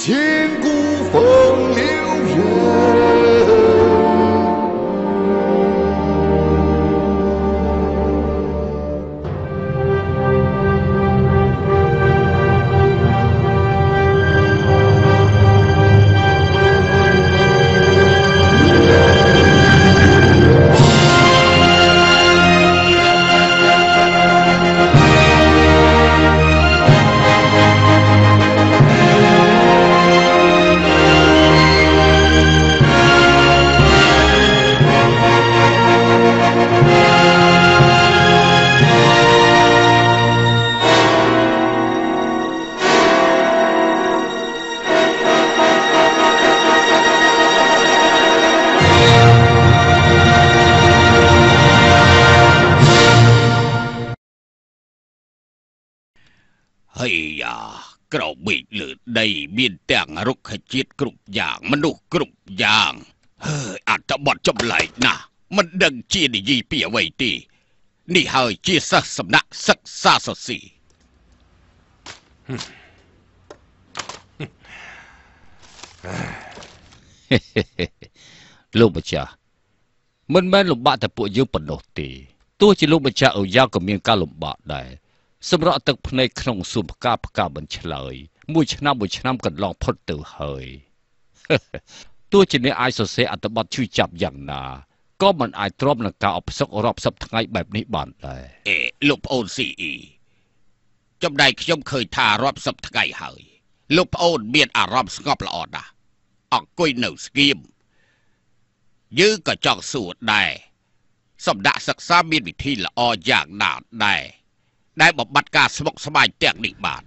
千古风流人。 ហើយយ៉ាក្របីលើដីមានទាំងរុក្ខជាតិគ្រប់យ៉ាងមនុស្សគ្រប់យ៉ាងហើយអត្ថបទចម្លែកណាស់មិនដឹងជានិយាយពីអ្វីទេនេះហើយជាសិស្សសំណាក់សិក្សាសរសេរលោកម្ចាស់មិនមែនលំបាកតែពួកយើងប៉ុណ្ណោះទេទោះជាលោកម្ចាស់អូយ៉ាក៏មានការលំបាកដែរសម្រាប់ទឹកភ្នែកក្នុងសួនផ្កាមិនឆ្លើយមួយឆ្នាំកន្លងផុតទៅហើយទោះជាអ្នកអាចសរសេរអត្ថបទឈឺចាប់យ៉ាងណាក៏មិនអាចទ្រាំនឹងការអបសឹករាប់សិបថ្ងៃបែបនេះបានដែរលោកប្អូនស៊ីអ៊ីចំណែកខ្ញុំឃើញថារាប់សិបថ្ងៃហើយលោកប្អូនមានអារម្មណ៍ស្ងប់ល្អណាស់អង្គុយនៅស្ងៀមយើងក៏ចង់សួរដែរសម្ដេចសិក្សាមានវិធីល្អយ៉ាងណាដែលបំបត្តិការស្មុគស្មាញទាំងនេះបាន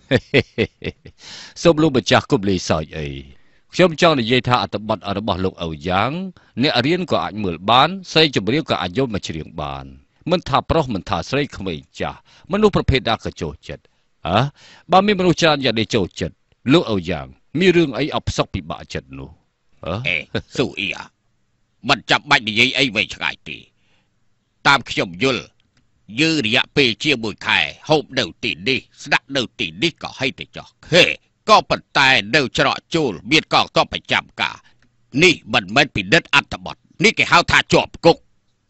សូមលោកម្ចាស់កុំលេងសើចអីខ្ញុំចង់និយាយថាអត្ថបទរបស់លោកអូយ៉ាងអ្នករៀនក៏អាចមើលបានស្រីចម្រៀងក៏អាចយកមកច្រៀងបានមិនថាប្រុសមិនថាស្រីក្មេងចាស់មនុស្សប្រភេទណាក៏ចូលចិត្តបើមានមនុស្សច្រើនយ៉ាងនេះចូលចិត្តលោកអូយ៉ាងមានរឿងអីអបសក់ពិបាកចិត្តនោះស៊ូអ៊ីមិនចាំបាច់និយាយអីវែងឆ្ងាយទេតាមខ្ញុំយល់យើងរយៈពេលជាមួយខែហូបនៅទីនេះស្នាក់នៅទីនេះក៏ហីទៅចុះក៏ប៉ុន្តែនៅច្រកចូលមានកងទ័ពប្រចាំការនេះមិនមែនពិនិត្យអត្ថបទនេះគេហៅថាជាប់គុក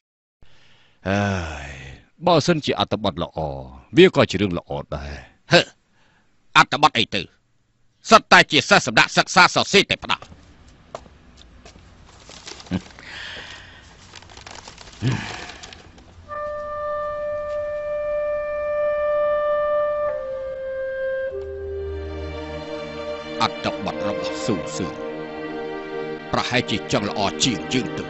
បើសិនជាអត្ថបទល្អវាក៏ជារឿងល្អដែរអត្ថបទអីទៅសុទ្ធតែជាសិស្សសម្រាប់សិក្សាសរសេរតែប៉ុណ្ណោះអត្ថបទរបស់ស៊ូស៊ឺប្រហែលជាចង់ល្អជាងយើងទៅ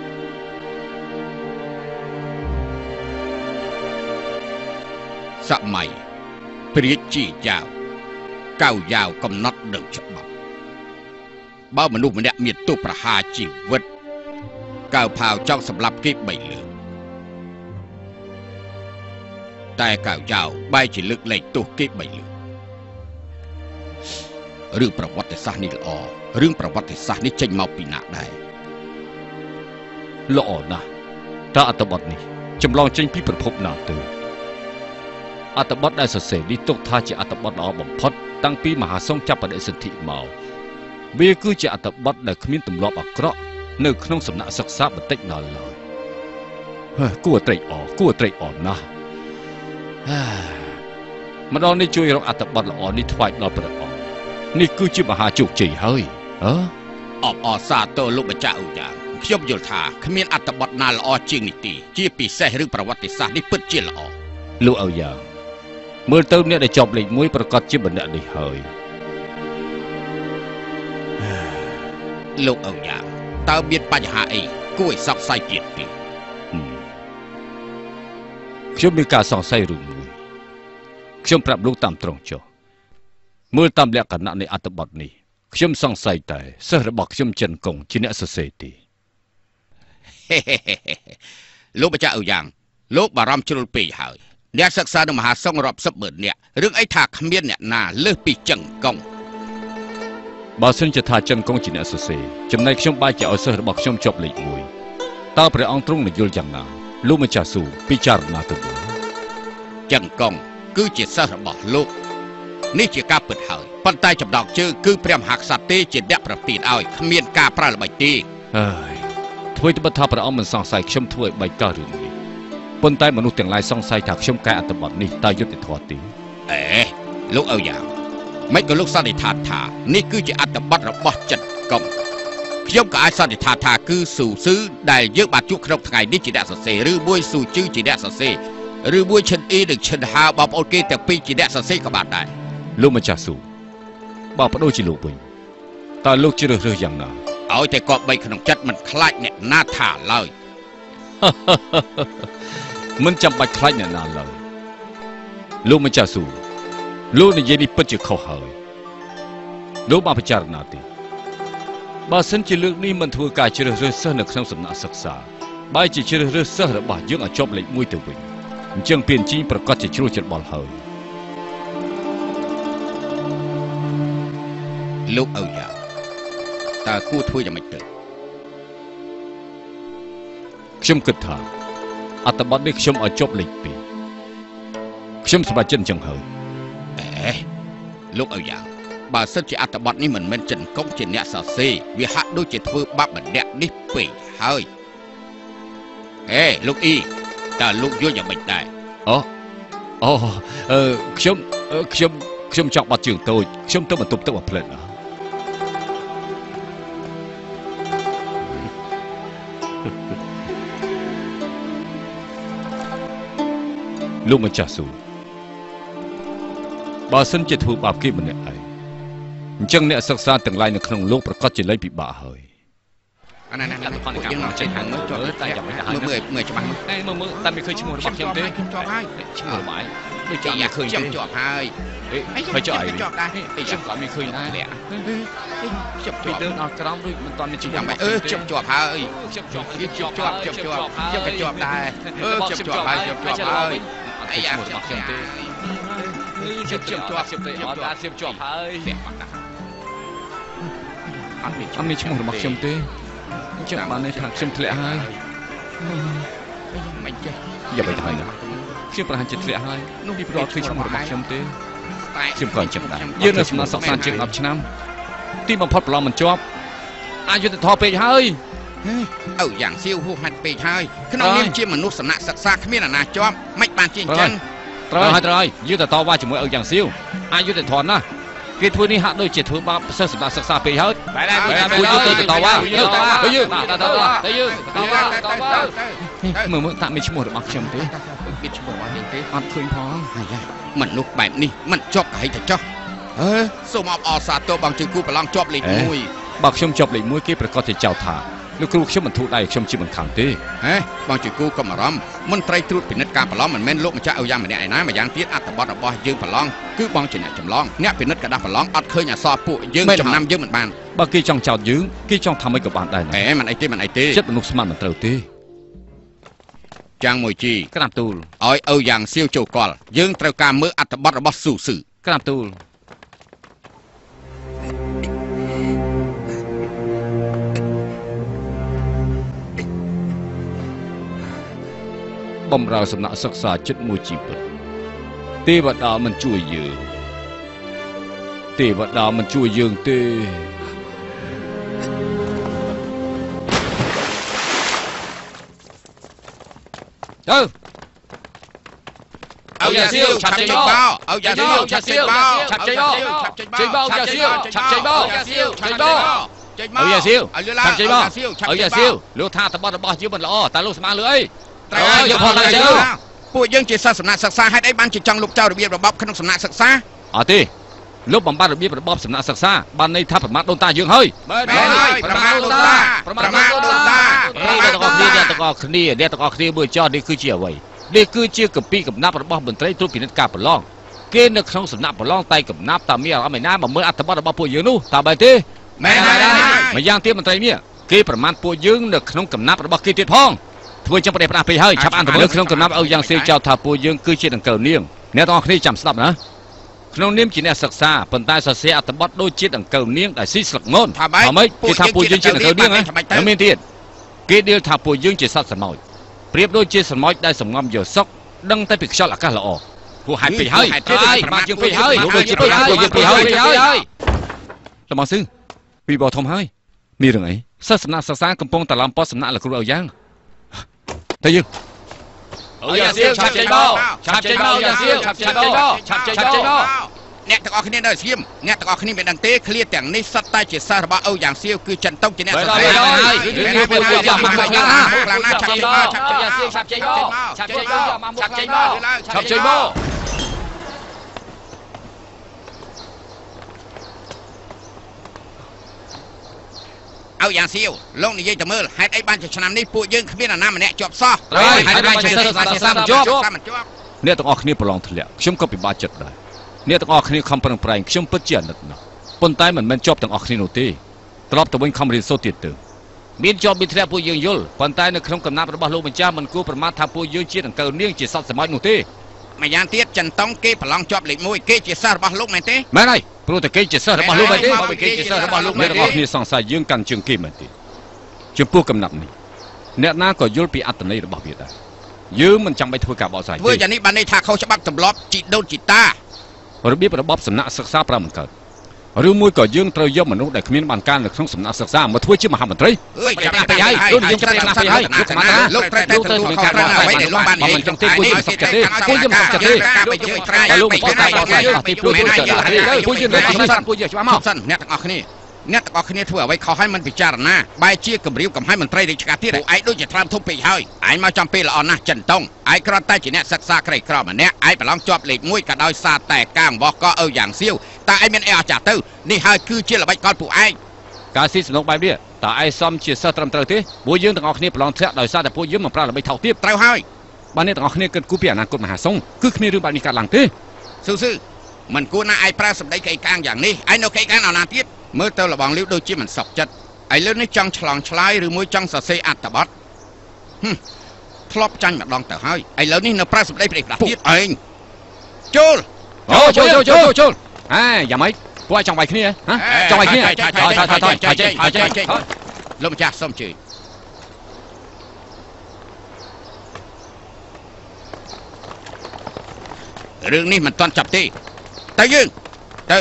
សម័យព្រាជជាយ៉ាវកៅយ៉ាវកំណត់នៅច្បាប់បើមនុស្សម្នាក់មានទោសប្រហារជីវិតកៅផាវចង់សម្លាប់គេ3លើកតែកៅយ៉ាវបែរជាលើកលែងទោសគេ3លើករឿងប្រវត្តិសាស្ត្រនេះល្អរឿងប្រវត្តិសាស្ត្រនេះចេញមកពីណាដែរល្អណាស់តើអត្ថបទនេះចម្លងចេញពីប្រភពណាទៅអត្ថបទដែលសរសេរនេះទុកថាជាអត្ថបទល្អបំផុតតាំងពីមហាសង្ឃចាប់បដិសន្ធិមកវាគឺជាអត្ថបទដែលគ្មានទម្លាប់អាក្រក់នៅក្នុងសំណាក់សិក្សាបន្តិចណាស់ឡើយគួរត្រេកអរណាស់ម្ដងនេះជួយរកអត្ថបទល្អនេះថ្វាយដល់ព្រះអង្គនេះគឺជាមហាជោគជ័យហើយអបអរសាទរលោកម្ចាស់អូយ៉ាងខ្ញុំយល់ថាគ្មានអត្ថបទណាល្អជាងនេះទេជាពិសេសរឿងប្រវត្តិសាស្ត្រនេះពិតជាល្អលោកអូយ៉ាងមើលទៅអ្នកដែលជាប់លេខ1ប្រកាសជាបណ្ឌិតនេះហើយលោកអូយ៉ាងតើមានបញ្ហាអីគួរឲ្យសង្ស័យទៀតទេខ្ញុំមានការសង្ស័យរឿងមួយខ្ញុំប្រាប់លោកតាមត្រង់ចុះមើលតាមលក្ខណៈនៃអត្ថបទនេះខ្ញុំសង្ស័យតែសិស្សរបស់ខ្ញុំចិនកុងជាអ្នកសរសេរទេលោកម្ចាស់អូយ៉ាងលោកបារម្ភជ្រុលពេកហើយអ្នកសិក្សានៅមហាសង្ឃរាប់សិបម៉ឺននាក់រឿងអីថាគ្មានអ្នកណាលើសពីចិនកុងបើសិនជាថាចិនកុងជាអ្នកសរសេរចំណែកខ្ញុំបែរជាឲ្យសិស្សរបស់ខ្ញុំជាប់លេខ1តើព្រះអង្គទ្រង់និយល់យ៉ាងណាលោកម្ចាស់ស៊ូពិចារណាទៅមើលចិនកុងគឺជាសិស្សរបស់លោកនេះជាការពិតហើយប៉ុន្តែចំណងជើងគឺព្រះមហាក្សត្រទេជាអ្នកប្រទានឲ្យគ្មានការប្រើល្បិចទេហើយធ្វើទៅបិទថាព្រះអង្គមិនសង្ស័យខ្ញុំធ្វើឲ្យបែកការរឿងនេះប៉ុន្តែមនុស្សទាំងឡាយសង្ស័យថាខ្ញុំកែអត្ថបទនេះតើយុត្តិធម៌ទេអេលោកឪយ៉ាងមិនក៏លោកសន្និដ្ឋានថានេះគឺជាអត្ថបទរបស់ចិត្តកុំខ្ញុំក៏អាចសន្និដ្ឋានថាគឺស៊ូស៊ឺដែលយើងបានជួបក្នុងថ្ងៃនេះជាអ្នកសរសេរឬមួយស៊ូជឺជាអ្នកសរសេរឬមួយឈិនអ៊ីនិងឈិនហាបងប្អូនគេទាំងពីរជាអ្នកសរសេរក៏បានដែរលោកម្ចាស់ស៊ូបើបដូរជាលោកវិញតើលោកជ្រើសរើសយ៉ាងណាឲ្យតែគាត់បីក្នុងចិត្តមិនខ្លាចអ្នកណាថាឡើយមិនចាំបាច់ខ្លាចអ្នកណាឡើយលោកម្ចាស់ស៊ូលោកនិយាយនេះពិតជាខុសហើយលោកបានពិចារណាទេបើសិនជាលើកនេះមិនធ្វើការជ្រើសរើសសិស្សនៅក្នុងសំណាក់សិក្សាបែរជាជ្រើសរើសសិស្សរបស់យើងឲ្យជាប់លេខ1ទៅវិញអញ្ចឹងពានជីប្រកាសជាជ្រួលច្របល់ហើយលោកឪយ៉ាងតើគួរធ្វើយ៉ាងម៉េចទៅខ្ញុំគិតថាអត្ថបទនេះខ្ញុំឲ្យជាប់លេខ2ខ្ញុំសម្រេចចិត្តអញ្ចឹងហើយលោកឪយ៉ាងបើសិនជាអត្ថបទនេះមិនមែនចិនកុំជាអ្នកសរសេរវាហាក់ដូចជាធ្វើបាបម្នាក់នេះពេកហើយលោកអ៊ីតើលោកយល់យ៉ាងម៉េចដែរខ្ញុំចង់បាត់ជើងតូចខ្ញុំទៅបន្ទប់ទឹកមកផ្លែតណាលោកម្ចាស់ស៊ូបើសិនជាធ្វើបាបគេម្នាក់ឯងអញ្ចឹងអ្នកសិក្សាទាំងឡាយនៅក្នុងលោកប្រកាសជាលែងពិបាកហើយណាយើងមកចេញខាងមើលជាប់តែចាំមើលច្បាស់មើលតែមិនឃើញឈ្មោះរបស់ខ្ញុំទេខ្ញុំជាប់ហើយឈ្មោះរបស់ឯងដូចជាឃើញខ្ញុំជាប់ហើយហើយជាប់ជាប់ដែរខ្ញុំក៏មិនឃើញដែរជាប់ជាប់ទៅដល់ក្រោមដូចមិនតាន់មានឈ្មោះយ៉ាងម៉េចជាប់ជាប់ហើយជាប់ជាប់ជាប់ជាប់ជាប់ខ្ញុំក៏ជាប់ដែរជាប់ជាប់ហើយជាប់ជាប់ហើយឈ្មោះរបស់ខ្ញុំទេជាប់ជាប់ជាប់ទេអត់អាចជាប់ជាប់ហើយអត់មានឈ្មោះរបស់ខ្ញុំទេអញ្ចឹងបានន័យថាខ្ញុំធ្លាក់ហើយមិនចេះอย่าไปហើយខ្ញុំប្រហែលជាធ្លាក់ហើយនោះពីព្រោះឃើញឈ្មោះរបស់ខ្ញុំទេខ្ញុំក៏អញ្ចឹងដែរយើងនៅសំណាក់សិក្សាជាង10ឆ្នាំទីបំផុតប្រឡងមិនជាប់អយុធធម៌ពេកហើយឪយ៉ាងសៀវហួសហេតុពេកហើយក្នុងនាមជាមនុស្សសំណាក់សិក្សាគ្មានអាណាជាប់មិនបានជាអញ្ចឹងត្រូវហើយយើងទៅតវ៉ាជាមួយឪយ៉ាងសៀវអយុធធម៌ណាគេធ្វើនេះហាក់ដូចជាធ្វើបាបសិស្សសម្រាប់សិក្សាពេកហើយបែរតែពួកយើងទៅតវ៉ាយើងតវ៉ាមើលតាមានឈ្មោះរបស់ខ្ញុំទេមានឈ្មោះរបស់នេះទេអត់ឃើញផងហើយមនុស្សបែបនេះមិនជាប់ហីទៅចុះសូមអបអរសាទរបងជើងគូប្រឡងជាប់លេខ1 បើខ្ញុំជាប់លេខ1គេប្រកាសជាចោទថាលោកគ្រូខ្ញុំមិនធូរដៃខ្ញុំជាមិនខំទេបងជើងគូកុំអារម្មណ៍មន្ត្រីត្រួតពិនិត្យការប្រឡងមិនមែនលោកម្ចាស់ឪយ៉ាងម្នាក់ឯណាម្យ៉ាងទៀតអត្ថបទរបស់យើងប្រឡងគឺបងជាអ្នកចម្លងអ្នកពិនិត្យក្រដាស់ប្រឡងអត់ឃើញអក្សរពួកយើងចំណាំយើងមិនបានបើគេចង់ចោទយើងគេចង់ធ្វើមិនក៏បានដែរមិនអីទេចិត្តមនុស្សស្មានមិនត្រូវទេចាំងមួយជីក្រាបទូលឲ្យឪយ៉ាងសៀវចូលកលយើងត្រូវការមើលអត្ថបទរបស់ស៊ូស៊ឺក្រាបទូលបំរើសំណាក់សិក្សាចិត្តមួយជីវិតទេវតាមិនជួយយើងទេវតាមិនជួយយើងទេទៅឪយ៉ាសៀវឆាប់ចេញបោឪយ៉ាសៀវឆាប់ចេញបោឆាប់ចេញបោចេញបោយ៉ាសៀវឆាប់ចេញបោចេញបោឪយ៉ាសៀវឆាប់ចេញបោឪយ៉ាសៀវលោកថាតបរបស់យើងមិនល្អតើលោកស្មានលើអីត្រូវយកផងទៅពួកយើងជាសិស្សសំណាក់សិក្សាហេតុអីបានជាចង់លុបចោលរបៀបរបបក្នុងសំណាក់សិក្សាអត់ទេលោកបំបត្តិរបៀបរបបសំណាក់សិក្សាបានន័យថាប្រមាថដូនតាយើងហើយប្រមាថដូនតាអ្នកទាំងអស់គ្នាមើលចោះនេះគឺជាអ្វីនេះគឺជាកម្ពីកំណាប់របស់មន្ត្រីត្រួតពិនិត្យការប្រឡងគេនៅក្នុងសំណាក់ប្រឡងតែកំណាប់តាមានអារម្មណ៍ឯណាមកមើលអត្ថបទរបស់ពួកយើងនោះតើបែរទេមែនហើយម្យ៉ាងទៀតមន្ត្រីមាសគេប្រមាថពួកយើងនៅក្នុងកំណាប់របស់គេទៀតផងធ្វើចឹងប្រទេសផ្ដាស់ពេកហើយឆាប់អានទៅលើក្នុងកំណាប់ឲ្យយ៉ាងសៀវចោទថាពួកយើងគឺជាដង្កូវនាងអ្នកទាំងអស់គ្នាចាំស្ដាប់ណាក្នុងនាមជាអ្នកសិក្សាប៉ុន្តែសរសេរអត្ថបទដូចជាដង្កូវនាងដែលស៊ីស្លឹកងន់ថាម៉េចគេថាពួកយើងជាដង្កូវនាងហើយមានទៀតគេដៀលថាពួកយើងជាសត្វស្រមោចប្រៀបដូចជាស្រមោចដែលសំងំយកសុកដឹងតែពីខ្យល់អាកាសល្អពួកហេតុពេកហើយមកជាងពេកហើយលោកជាពេកហើយយើងពេកហើយតមកស៊ឺពីបោះធំហើយមានរឿងអីសិស្សសំណាក់សិក្សាកំពុងតឡំប៉សំណាក់លោកគ្រូឲ្យយ៉ាងទៅយើងយ៉ាងសៀវឆាប់ចេញមកយ៉ាងសៀវឆាប់ចេញមកអ្នកទាំងអស់គ្នានៅស្ងៀមអ្នកទាំងអស់គ្នាមិនដឹងទេឃ្លាទាំងនេះសុទ្ធតែជាសិស្សរបស់អូយ៉ាងសៀវគឺចិនតុងជាអ្នកសរសេរហើយរឿងពេលពួកយ៉ាងមកខ្លាំងណាស់ឆាប់ចេញមកយ៉ាងសៀវឆាប់ចេញមកឆាប់ចេញមកเอาយ៉ាងសៀវលោកនិយាយទៅមើលហេតុអីបានជាឆ្នាំនេះពួកយើងគ្មានអាណាម្នាក់ជាប់សោះហេតុបានជាសិស្សសាមជាប់អ្នកទាំងអស់គ្នាប្រឡងធ្លាក់ខ្ញុំក៏ពិបាកចិត្តដែរអ្នកទាំងអស់គ្នាខំប្រឹងប្រែងខ្ញុំពិតជាអាណិតណាស់ប៉ុន្តែមិនមែនជាប់ទាំងអស់គ្នានោះទេត្រឡប់ទៅវិញខំរៀនសូត្រទៀតទៅមានជាប់មានធ្លាក់ពួកយើងយល់ប៉ុន្តែនៅក្នុងកំណាប់របស់លោកម្ចាស់មិនគួរប្រមាថថាពួកយើងជាដង្កូវនាងជាសត្វសម្បត្តិនោះទេម្យ៉ាងទៀតចិនតុងគេប្រឡងជាប់លេខ1គេជាសិស្សរបស់លោកមែនទេមែនហើយព្រោះតែគេជាសិស្សរបស់លោកមែនទេគេជាសិស្សរបស់លោកមែនទេអ្នកទាំងអស់គ្នាសង្ស័យយើងកាន់ជើងគេមែនទេចំពោះកំណាប់នេះអ្នកណាក៏យល់ពីអត្តន័យរបស់វាដែរយើងមិនចាំបាច់ធ្វើការបកស្រាយទេធ្វើយ៉ាងនេះបានន័យថាខុសច្បាប់ទម្លាប់ជីដូនជីតារបៀបរបបសំណាក់សិក្សាប្រាំមិនកើតឬមួយក៏យើងត្រូវយកមនុស្សដែលគ្មានបានការនៅក្នុងសំណាក់សិក្សាមកធ្វើជាមហាមន្ត្រីចាំណាស់ទៅហើយលោកយើងចាំណាស់ទៅហើយលោកត្រូវតែទទួលខុសត្រូវអ្វីដែលលោកបាននិយាយចឹងទេពួកយើងសុខចិត្តទេពួកយើងសុខចិត្តទេលោកជួយត្រាយលោកមិនថាបកស្រាយពីពួកយើងពួកយើងនៅទីនេះពួកយើងច្បាស់មកសិនអ្នកទាំងអស់គ្នាអ្នកទាំងអស់គ្នាធ្វើអ្វីខុសហើយមិនពិចារណាបែរជាគម្រាមកំហែងមន្ត្រីរាជការទៀតឯងដូចជាថ្លើមធំពេកហើយឯងមកចំពេលល្អណាស់ចិនតុងឯងគ្រាន់តែជាអ្នកសិក្សាក្រីក្រម្នាក់ឯងប្រឡងជាប់លេខ1ក៏ដោយសារតែការអង្វោះក៏ឪយ៉ាងសៀវតែឯងមានអីអស្ចារ្យទៅនេះហើយគឺជាល្បិចកលពួកឯងការស៊ីសំណុកបែបនេះតើឯងសមជាសិស្សត្រឹមត្រូវទេពួកយើងទាំងអស់គ្នាប្រឡងធ្លាក់ដោយសារតែពួកយើងមិនប្រើល្បិចថោកទាបត្រូវហើយបាទអ្នកទាំងអស់គ្នាគិតគូរពីអនាគតមហាសង្ឃគឺគ្មានរឿងបែបនេះកើតឡើងទេស៊ឺមិនគួរណាឯងប្រើសម្ដីកេកាងយ៉ាងនេះឯងនៅកេកាងណាទៀតមើលទៅលបងលីវដូចជាមិនសុខចិត្តឥឡូវនេះចង់ឆ្លងឆ្លើយឬមួយចង់សរសេរអត្ថបទធ្លាប់ចាញ់ម្ដងទៅហើយឥឡូវនេះនៅប្រើសម្ដីព្រៃផ្ដាស់ទៀតឯងចូលយ៉ាងម៉េចពួកឯងចង់វាយគ្នាចង់វាយគ្នាលោកម្ចាស់សូមជួយរឿងនេះមិនទាន់ចាប់ទេទៅយើងទៅ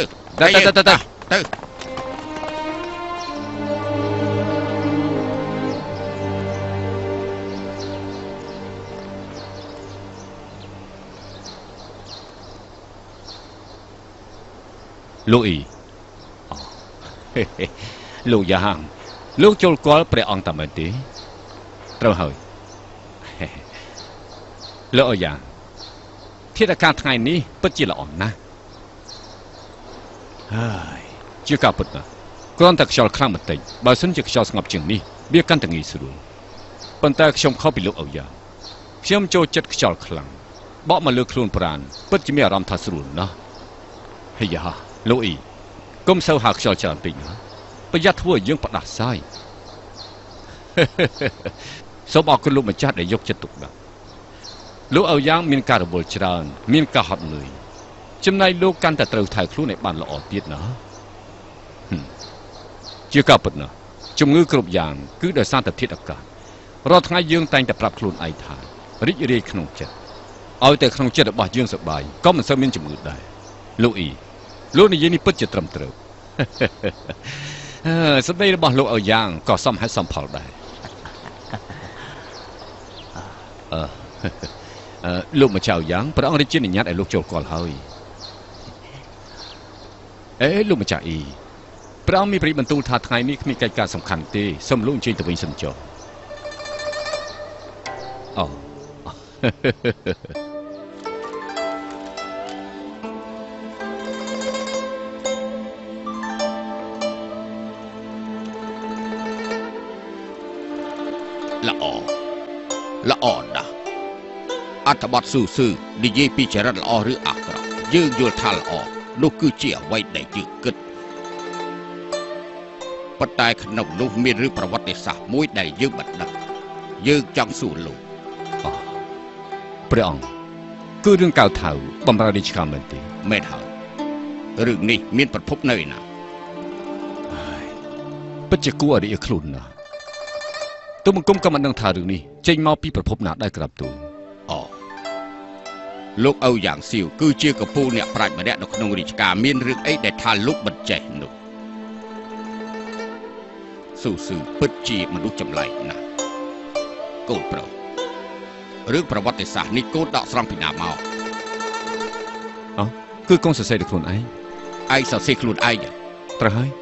លោកអ៊ីលោកយ៉ាងលោកចូលគាល់ព្រះអង្គតាមមែនទេត្រូវហើយលោកអ៊ីយ៉ាងធាតុអាកាសថ្ងៃនេះពិតជាល្អណាស់ហើយជាការពិតណាស់គ្រាន់តែខ្យល់ខ្លាំងបន្តិចបើសិនជាខ្យល់ស្ងប់ជាងនេះវាកាន់តែងាយស្រួលប៉ុន្តែខ្ញុំខុសពីលោកអ៊ីយ៉ាងខ្ញុំចូលចិត្តខ្យល់ខ្លាំងបក់មកលើខ្លួនប្រាណពិតជាមានអារម្មណ៍ថាស្រួលណាស់ហើយយ៉ាលោកអ៊ីកុំសូវហៅខ្យល់ច្រើនពេកណាប្រយ័ត្នធ្វើឲ្យយើងផ្ដាសាយសូមអរគុណលោកម្ចាស់ដែលយកចិត្តទុកដាក់លោកអ៊ីយ៉ាងមានការរវល់ច្រើនមានការហត់នឿយចំណែកលោកកាន់តែត្រូវថែខ្លួនឲ្យបានល្អទៀតណាជាការពិតណាស់ជំងឺគ្រប់យ៉ាងគឺដោយសារតែធាតុអាកាសរាល់ថ្ងៃយើងតែងតែប្រាប់ខ្លួនឯងថារីករាយក្នុងចិត្តឲ្យតែក្នុងចិត្តរបស់យើងសប្បាយក៏មិនសូវមានជំងឺដែរលោកអ៊ីលោកនិយាយនេះពិតជាត្រឹមត្រូវសម្ដីរបស់លោកអ៊ីយ៉ាងក៏សមហេតុសមផលដែរលោកម្ចាស់យ៉ាងព្រះអង្គរាជានុញ្ញាតឲ្យលោកចូលគាល់ហើយលោកម្ចាស់អ៊ីព្រះអង្គមានប្រិយបន្ទូលថាថ្ងៃនេះគ្មានកិច្ចការសំខាន់ទេសូមលោកអញ្ជើញទៅវិញសិនចុះល្អណាស់អត្ថបទស៊ូនិយាយពីចរិតល្អឬអាក្រក់យើងយល់ថាល្អនោះគឺជាអ្វីដែលយើងគិតប៉ុន្តែក្នុងនោះមានរឿងប្រវត្តិសាស្ត្រមួយដែលយើងមិនដឹងយើងចង់សួរលោកព្រះអង្គគឺរឿងកៅថៅបំរើរាជការមែនទេមែនហើយរឿងនេះមានប្រភពនៅឯណាពិតជាគួរឲ្យរីកខ្លួនណាស់ទូបង្គំក៏មិនដឹងថារឿងនេះចេញមកពីប្រភពណាដែរក្រាបទូលលោកឪយ៉ាងសៀវគឺជាកពូលអ្នកប្រាជ្ញម្នាក់នៅក្នុងរាជការមានរឿងអីដែលថាលោកមិនចេះនោះស៊ូស៊ឺពិតជាមនុស្សចម្លែកណាស់កូនប្រុសរឿងប្រវត្តិសាស្ត្រនេះកូនដកស្រង់ពីណាមកគឺកូនសរសេរដោយខ្លួនឯងសរសេរខ្លួនឯងត្រូវហើយក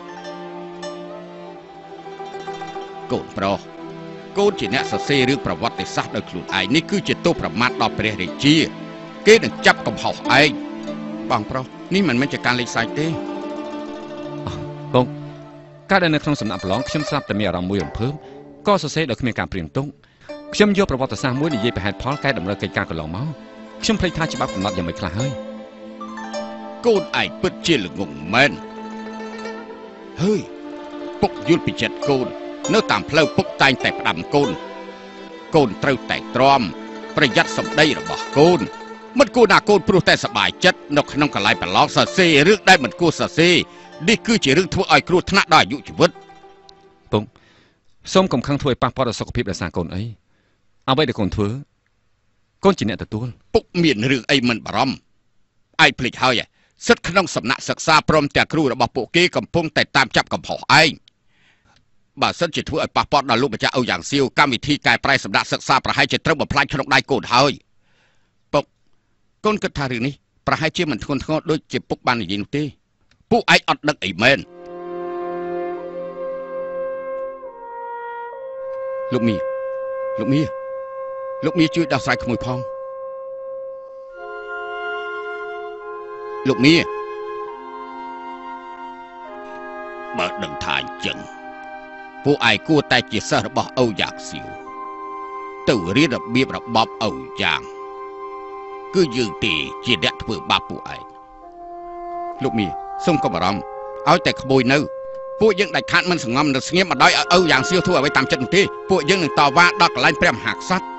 ូនប្រុសកូនជាអ្នកសរសេររឿងប្រវត្តិសាស្ត្រដោយខ្លួនឯងនេះគឺជាទោសប្រមាថដល់ព្រះរាជាគេនឹងចាប់កំហុសឯងបងប្រុសនេះមិនមែនជាការលេងសើចទេបងកាលដែលនៅក្នុងសំណាក់ប្រឡងខ្ញុំស្រាប់តែមានអារម្មណ៍មួយរំភើបក៏សរសេរដោយគ្មានការព្រៀងទុកខ្ញុំយកប្រវត្តិសាស្ត្រមួយនិយាយពីហេតុផលកែតម្រូវកិច្ចការកន្លងមកខ្ញុំភ្លេចថាច្បាប់កំណត់យ៉ាងម៉េចខ្លះហើយកូនឯងពិតជាល្ងងមែនហើយពុកយល់ពីចិត្តកូននៅតាមផ្លូវពុកតែងតែផ្ដាំកូនកូនត្រូវតែទ្រាំប្រយ័ត្នសម្ដីរបស់កូនមិនគួរណាកូនព្រោះតែសប្បាយចិត្តនៅក្នុងកន្លែងប្រឡងសរសេររឿងដែលមិនគួរសរសេរនេះគឺជារឿងធ្វើឲ្យគ្រោះថ្នាក់ដល់អាយុជីវិតពងសូមកុំខឹងធ្វើឲ្យប៉ះពាល់ដល់សុខភាពដោយសារកូនអីអ្វីដែលកូនធ្វើកូនជាអ្នកទទួលពុកមានរឿងអីមិនបារម្ភឯងភ្លេចហើយសិទ្ធិក្នុងសំណាក់សិក្សាព្រមទាំងគ្រូរបស់ពួកគេកំពុងតែតាមចាប់កំហុសឯងបើសិនជាធ្វើឲ្យប៉ះពាល់ដល់លោកម្ចាស់ឪយ៉ាងសៀវកម្មវិធីកែប្រែសម្រាប់សិក្សាប្រហែលជាត្រូវបំផ្លាញក្នុងដៃកូនហើយពុកកូនគិតថារឿងនេះប្រហែលជាមិនធ្ងន់ធ្ងរដូចជាពុកបាននិយាយនោះទេពួកឯងអត់ដឹងអីមែនលោកមៀជួយដោះស្រាយក្មួយផងលោកមៀបើដឹងថាអញ្ចឹងពួកឯងគួរតែជាសិស្សរបស់ឪយ៉ាងសៀវទៅរៀនរបៀបរបបឪយ៉ាងគឺយើងទេជាអ្នកធ្វើបាបពួកឯងលោកមៀសូមកុំបារម្ភឲ្យតែក្មួយនៅពួកយើងដាច់ខាតមិនសងំនៅស្ងៀមមិនដោយឲ្យឪយ៉ាងសៀវធ្វើអ្វីតាមចិត្តនោះទេពួកយើងនឹងតវ៉ាដល់កន្លែងព្រះមហាក្សត្រ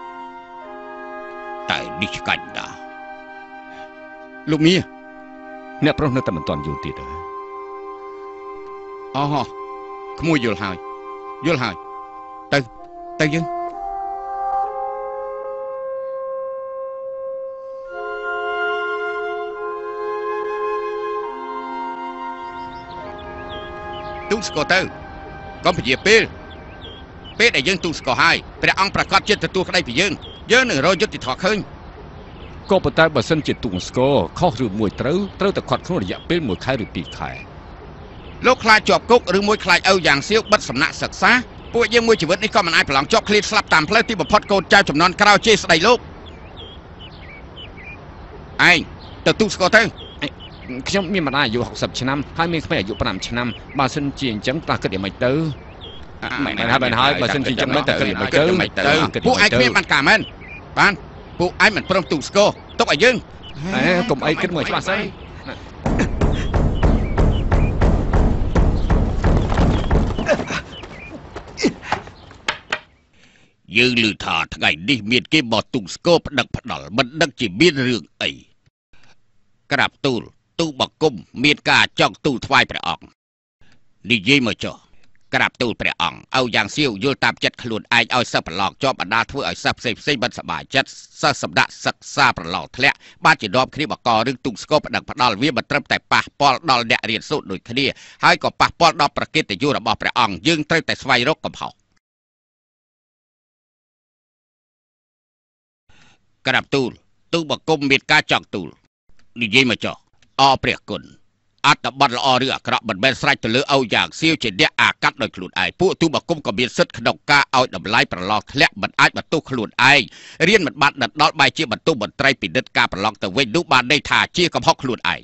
តែនេះឆ្កាច់ណាស់លោកមៀអ្នកប្រុសនៅតែមិនទាន់យល់ទៀតអូក្មួយយល់ហើយទៅយើងទូស្គាល់ទៅកុំពជាពេលដែលយើងទូស្គាល់ហើយព្រះអង្គប្រកាសចិត្តទទួលក្តីពីយើងនឹងរកយុត្តិធម៌ឃើញក៏ប៉ុន្តែបើសិនជាទូស្គាល់ខុសឬមួយត្រូវតែខាត់ខ្លួនរយៈពេល1ខែឬ2ខែលោកខ្លាចជាប់គុកឬមួយខ្លាចឪយ៉ាងសៀវបិទសំណាក់សិក្សាពួកយើងមួយជីវិតនេះក៏មិនអាចប្រឡងជាប់ឃ្លាតស្លាប់តាមផ្លូវទីបំផុតកូនចៅចំនួនក្រោយជេរស្ដីលោកឯងទៅទូស្គាល់ទៅខ្ញុំមានម្ដាយអាយុ60ឆ្នាំហើយមានក្មេងអាយុ5ឆ្នាំបើសិនជាអញ្ចឹងតើគិតយ៉ាងម៉េចទៅមិនហើយបើសិនជាអញ្ចឹងមិនតើគិតយ៉ាងម៉េចទៅពួកឯងគ្មានបានការមែនបានពួកឯងមិនព្រមទូស្គាល់ទុកឲ្យយើងកុំអីគិតមួយច្បាស់ស្អីយើងឮថាថ្ងៃនេះមានគេមកទូស្គាល់ផ្ដឹកផ្ដាល់មិនដឹងជាមានរឿងអីក្រាបទូលបង្គំមានការចង់ទូលថ្វាយព្រះអង្គនិយាយមកចុះក្រាបទូលព្រះអង្គឪយ៉ាងសៀវយល់តាមចិត្តខ្លួនឯងឲ្យសិស្សប្រឡងជាប់បណ្ដាធ្វើឲ្យសិស្សផ្សេងមិនសប្បាយចិត្តសិស្សសម្ដាក់សិក្សាប្រឡងធ្លាក់បានជានាំគ្នាបកករឿងទូស្គាល់ផ្ដឹកផ្ដាល់វាមិនត្រឹមតែប៉ះពាល់ដល់អ្នករៀនសូត្រដូចគ្នាហើយក៏ប៉ះពាល់ដល់ប្រកិត្តិយសរបស់ព្រះអង្គយើងត្រូវតែស្វែងរកកំហុសក្រាបទូលបង្គំមានការចង់ទូលនិយាយមកចុះអរព្រះគុណអត្តបទល្អឬអាក្រក់មិនមែនស្រេចទៅលើឪយ៉ាងសៀវជាអ្នកអាកាត់ដោយខ្លួនឯងពួកទូបង្គំក៏មានសិទ្ធិក្នុងការឲ្យតម្លៃប្រឡងធ្លាក់មិនអាចបន្ទោសខ្លួនឯងរៀនមិនបានដិតដល់បែរជាបន្ទោសមន្ត្រីពិនិត្យការប្រឡងទៅវិញនោះបានន័យថាជាកំហុសខ្លួនឯង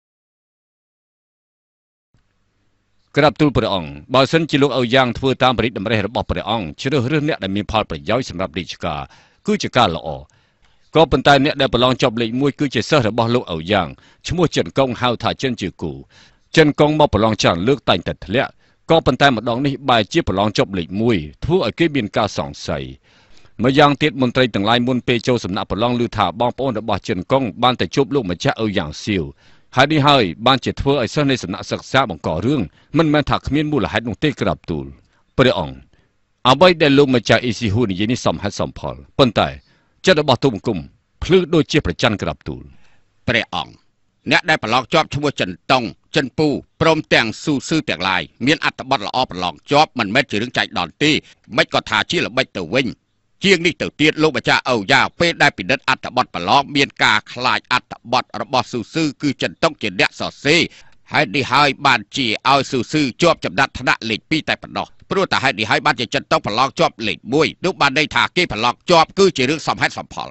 ក្រាបទូលព្រះអង្គបើសិនជាលោកឪយ៉ាងធ្វើតាមបរិយាតម្រេះរបស់ព្រះអង្គជ្រើសរើសអ្នកដែលមានផលប្រយោជន៍សម្រាប់រាជការគឺជាការល្អក៏ប៉ុន្តែអ្នកដែលប្រឡងជាប់លេខ1គឺជាសិស្សរបស់លោកឪយ៉ាងឈ្មោះចិនកុងហៅថាចិនជាគូចិនកុងមកប្រឡងច្រើនលើកតែងតែធ្លាក់ក៏ប៉ុន្តែម្ដងនេះបែរជាប្រឡងជាប់លេខ1ធ្វើឲ្យគេមានការសង្ស័យម្យ៉ាងទៀតមន្ត្រីទាំងឡាយមុនពេលចូលសំណាក់ប្រឡងឮថាបងប្អូនរបស់ចិនកុងបានតែជួបលោកម្ចាស់ឪយ៉ាងសៀវហើយនេះហើយបានជាធ្វើឲ្យសិស្សនៃសំណាក់សិក្សាបង្ករឿងមិនមែនថាគ្មានមូលហេតុនោះទេក្រាបទូលព្រះអង្គអ្វីដែលលោកម្ចាស់អ៊ីស៊ីហ៊ូនិយាយនេះសមហេតុសមផលប៉ុន្តែចិត្តរបស់ទូបង្គំភ្លឺដូចជាប្រច័ណ្ឌក្រាបទូលព្រះអង្គអ្នកដែលប្រឡងជាប់ឈ្មោះចិនតុងចិនពូព្រមទាំងស៊ូស៊ឺទាំងឡាយមានអត្ថបទល្អប្រឡងជាប់មិនមែនជារឿងចែកដន្យទេមិនក៏ថាជាល្បិចទៅវិញជាងនេះទៅទៀតលោកម្ចាស់អូយ៉ាពេលដែលពិនិត្យអត្ថបទប្រឡងមានការខ្លាចអត្ថបទរបស់ស៊ូស៊ឺគឺចិនតុងជាអ្នកសរសេរហើយនេះហើយបានជាឲ្យស៊ូស៊ឺជាប់ចំណាត់ថ្នាក់លេខ2តែប៉ុណ្ណោះព្រោះតែហេតុនេះហើយបានជាចិនតុងប្រឡងជាប់លេខ1នោះបានន័យថាគេប្រឡងជាប់គឺជារឿងសមហេតុសមផល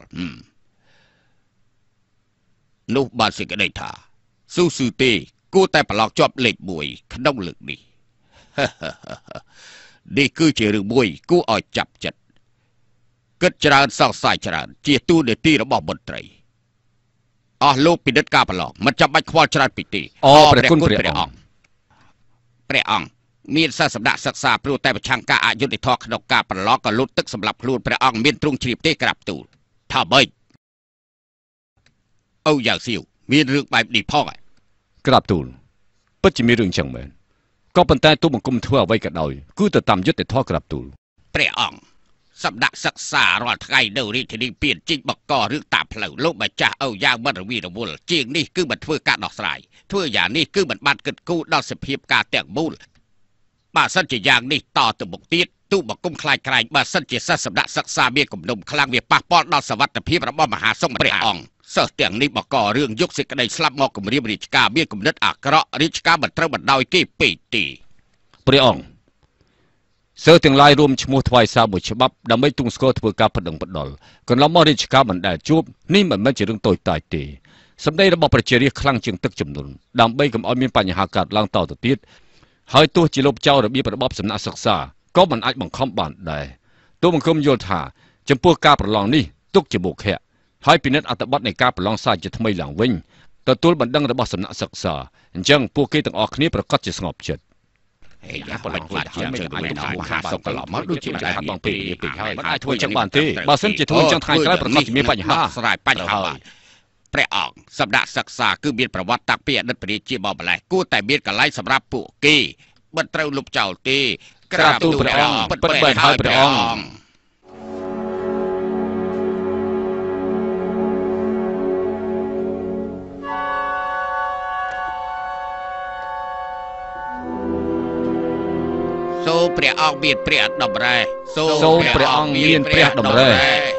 នោះបានសេចក្តីថាស៊ូស៊ឺទេគួរតែប្រឡងជាប់លេខ1ក្នុងលើកនេះនេះគឺជារឿងមួយគួរឲ្យចាប់ចិត្តគិតច្រើនសង្ស័យច្រើនជាទូនាទីរបស់មន្ត្រីអស់លោកពិនិត្យការប្រឡងមិនចាំបាច់ខ្វល់ច្រើនពេកទេព្រះគុណព្រះអង្គព្រះអង្គមានសាសនាសិក្សាព្រោះតែប្រឆាំងការអយុត្តិធម៌ក្នុងការប្រឡងក៏លូតទឹកសម្រាប់ខ្លួនព្រះអង្គមានទ្រង់ជ្រាបទេក្រាបទូលថាម៉េចអូយ៉ាងសៀវមានរឿងបែបនេះផងក្រាបទូលពិតជាមានរឿងចឹងមែនក៏ប៉ុន្តែទូបង្គំធ្វើអ្វីក៏ដោយគឺទៅតាមយុត្តិធម៌ក្រាបទូលព្រះអង្គសម្ដាក់សិក្សារាល់ថ្ងៃនៅរាជធានីពៀនជីកបកករឿងតាមផ្លូវលោកម្ចាស់អូយ៉ាងមិនរវីរវល់ជាងនេះគឺមិនធ្វើការដោះស្រាយធ្វើយ៉ាងនេះគឺមិនបានគិតគូរដល់សភាពការទាំងមូលបើសិនជាយ៉ាងនេះតទៅមុខទៀតទូបង្គំខ្លាចក្រែងបើសិនជាសិស្សសម្ដាក់សិក្សាមានគំនុំខ្លាំងវាប៉ះពាល់ដល់សវត្ថិភាពរបស់មហាសង្ឃព្រះអង្គសិស្សទាំងនេះបកករឿងយកសេចក្តីស្លាប់មកគំរាមរាជការមានគំនិតអាក្រក់រាជការមិនត្រូវបណ្ដោយគេពេកទេព្រះអង្គសិស្សទាំងឡាយរួមឈ្មោះថ្វាយសារមួយច្បាប់ដើម្បីទង់ស្គាល់ធ្វើការបដិងបដលកន្លងមករាជការមិនដែលជួបនេះមិនមែនជារឿងតូចតាចទេសម្ដីរបស់ប្រជារាស្ត្រខ្លាំងជាងទឹកជំនន់ដើម្បីកុំឲ្យមានបញ្ហាកើតឡើងតទៅទៀតហើយទោះជាលោកចៅរបៀបរបបសំណាក់សិក្សាក៏មិនអាចបង្ខំបានដែរទូបង្គំយល់ថាចំពោះការប្រឡងនេះទុកជាមុខៈហើយពិនិត្យអត្ថបទនៃការប្រឡងសាជាថ្មីឡើងវិញទទួលបណ្ដឹងរបស់សំណាក់សិក្សាអញ្ចឹងពួកគេទាំងអស់គ្នាប្រកាសជាស្ងប់ចិត្តយ៉ាប្រឡងខ្លាចជាងមិនអាចទៅមហាសុខកន្លងមកដូចជាមិនអាចខាត់បងពេកហើយមិនអាចធ្វើចឹងបានទេបើសិនជាធ្វើចឹងថ្ងៃក្រោយប្រកាសជាមានបញ្ហាស្រាយបញ្ហាបានព្រះអង្គសម្ដាក់សិក្សាគឺមានប្រវត្តិតាំងពីអតីតព្រះរាជាមកម្ល៉េះគួរតែមានកន្លែងសម្រាប់ពួកគេមិនត្រូវលុបចោលទេក្រាបទូលព្រះអង្គពិតបែបហើយព្រះអង្គសូមព្រះអង្គមានព្រះតម្រេះសូមព្រះអង្គមានព្រះតម្រេះ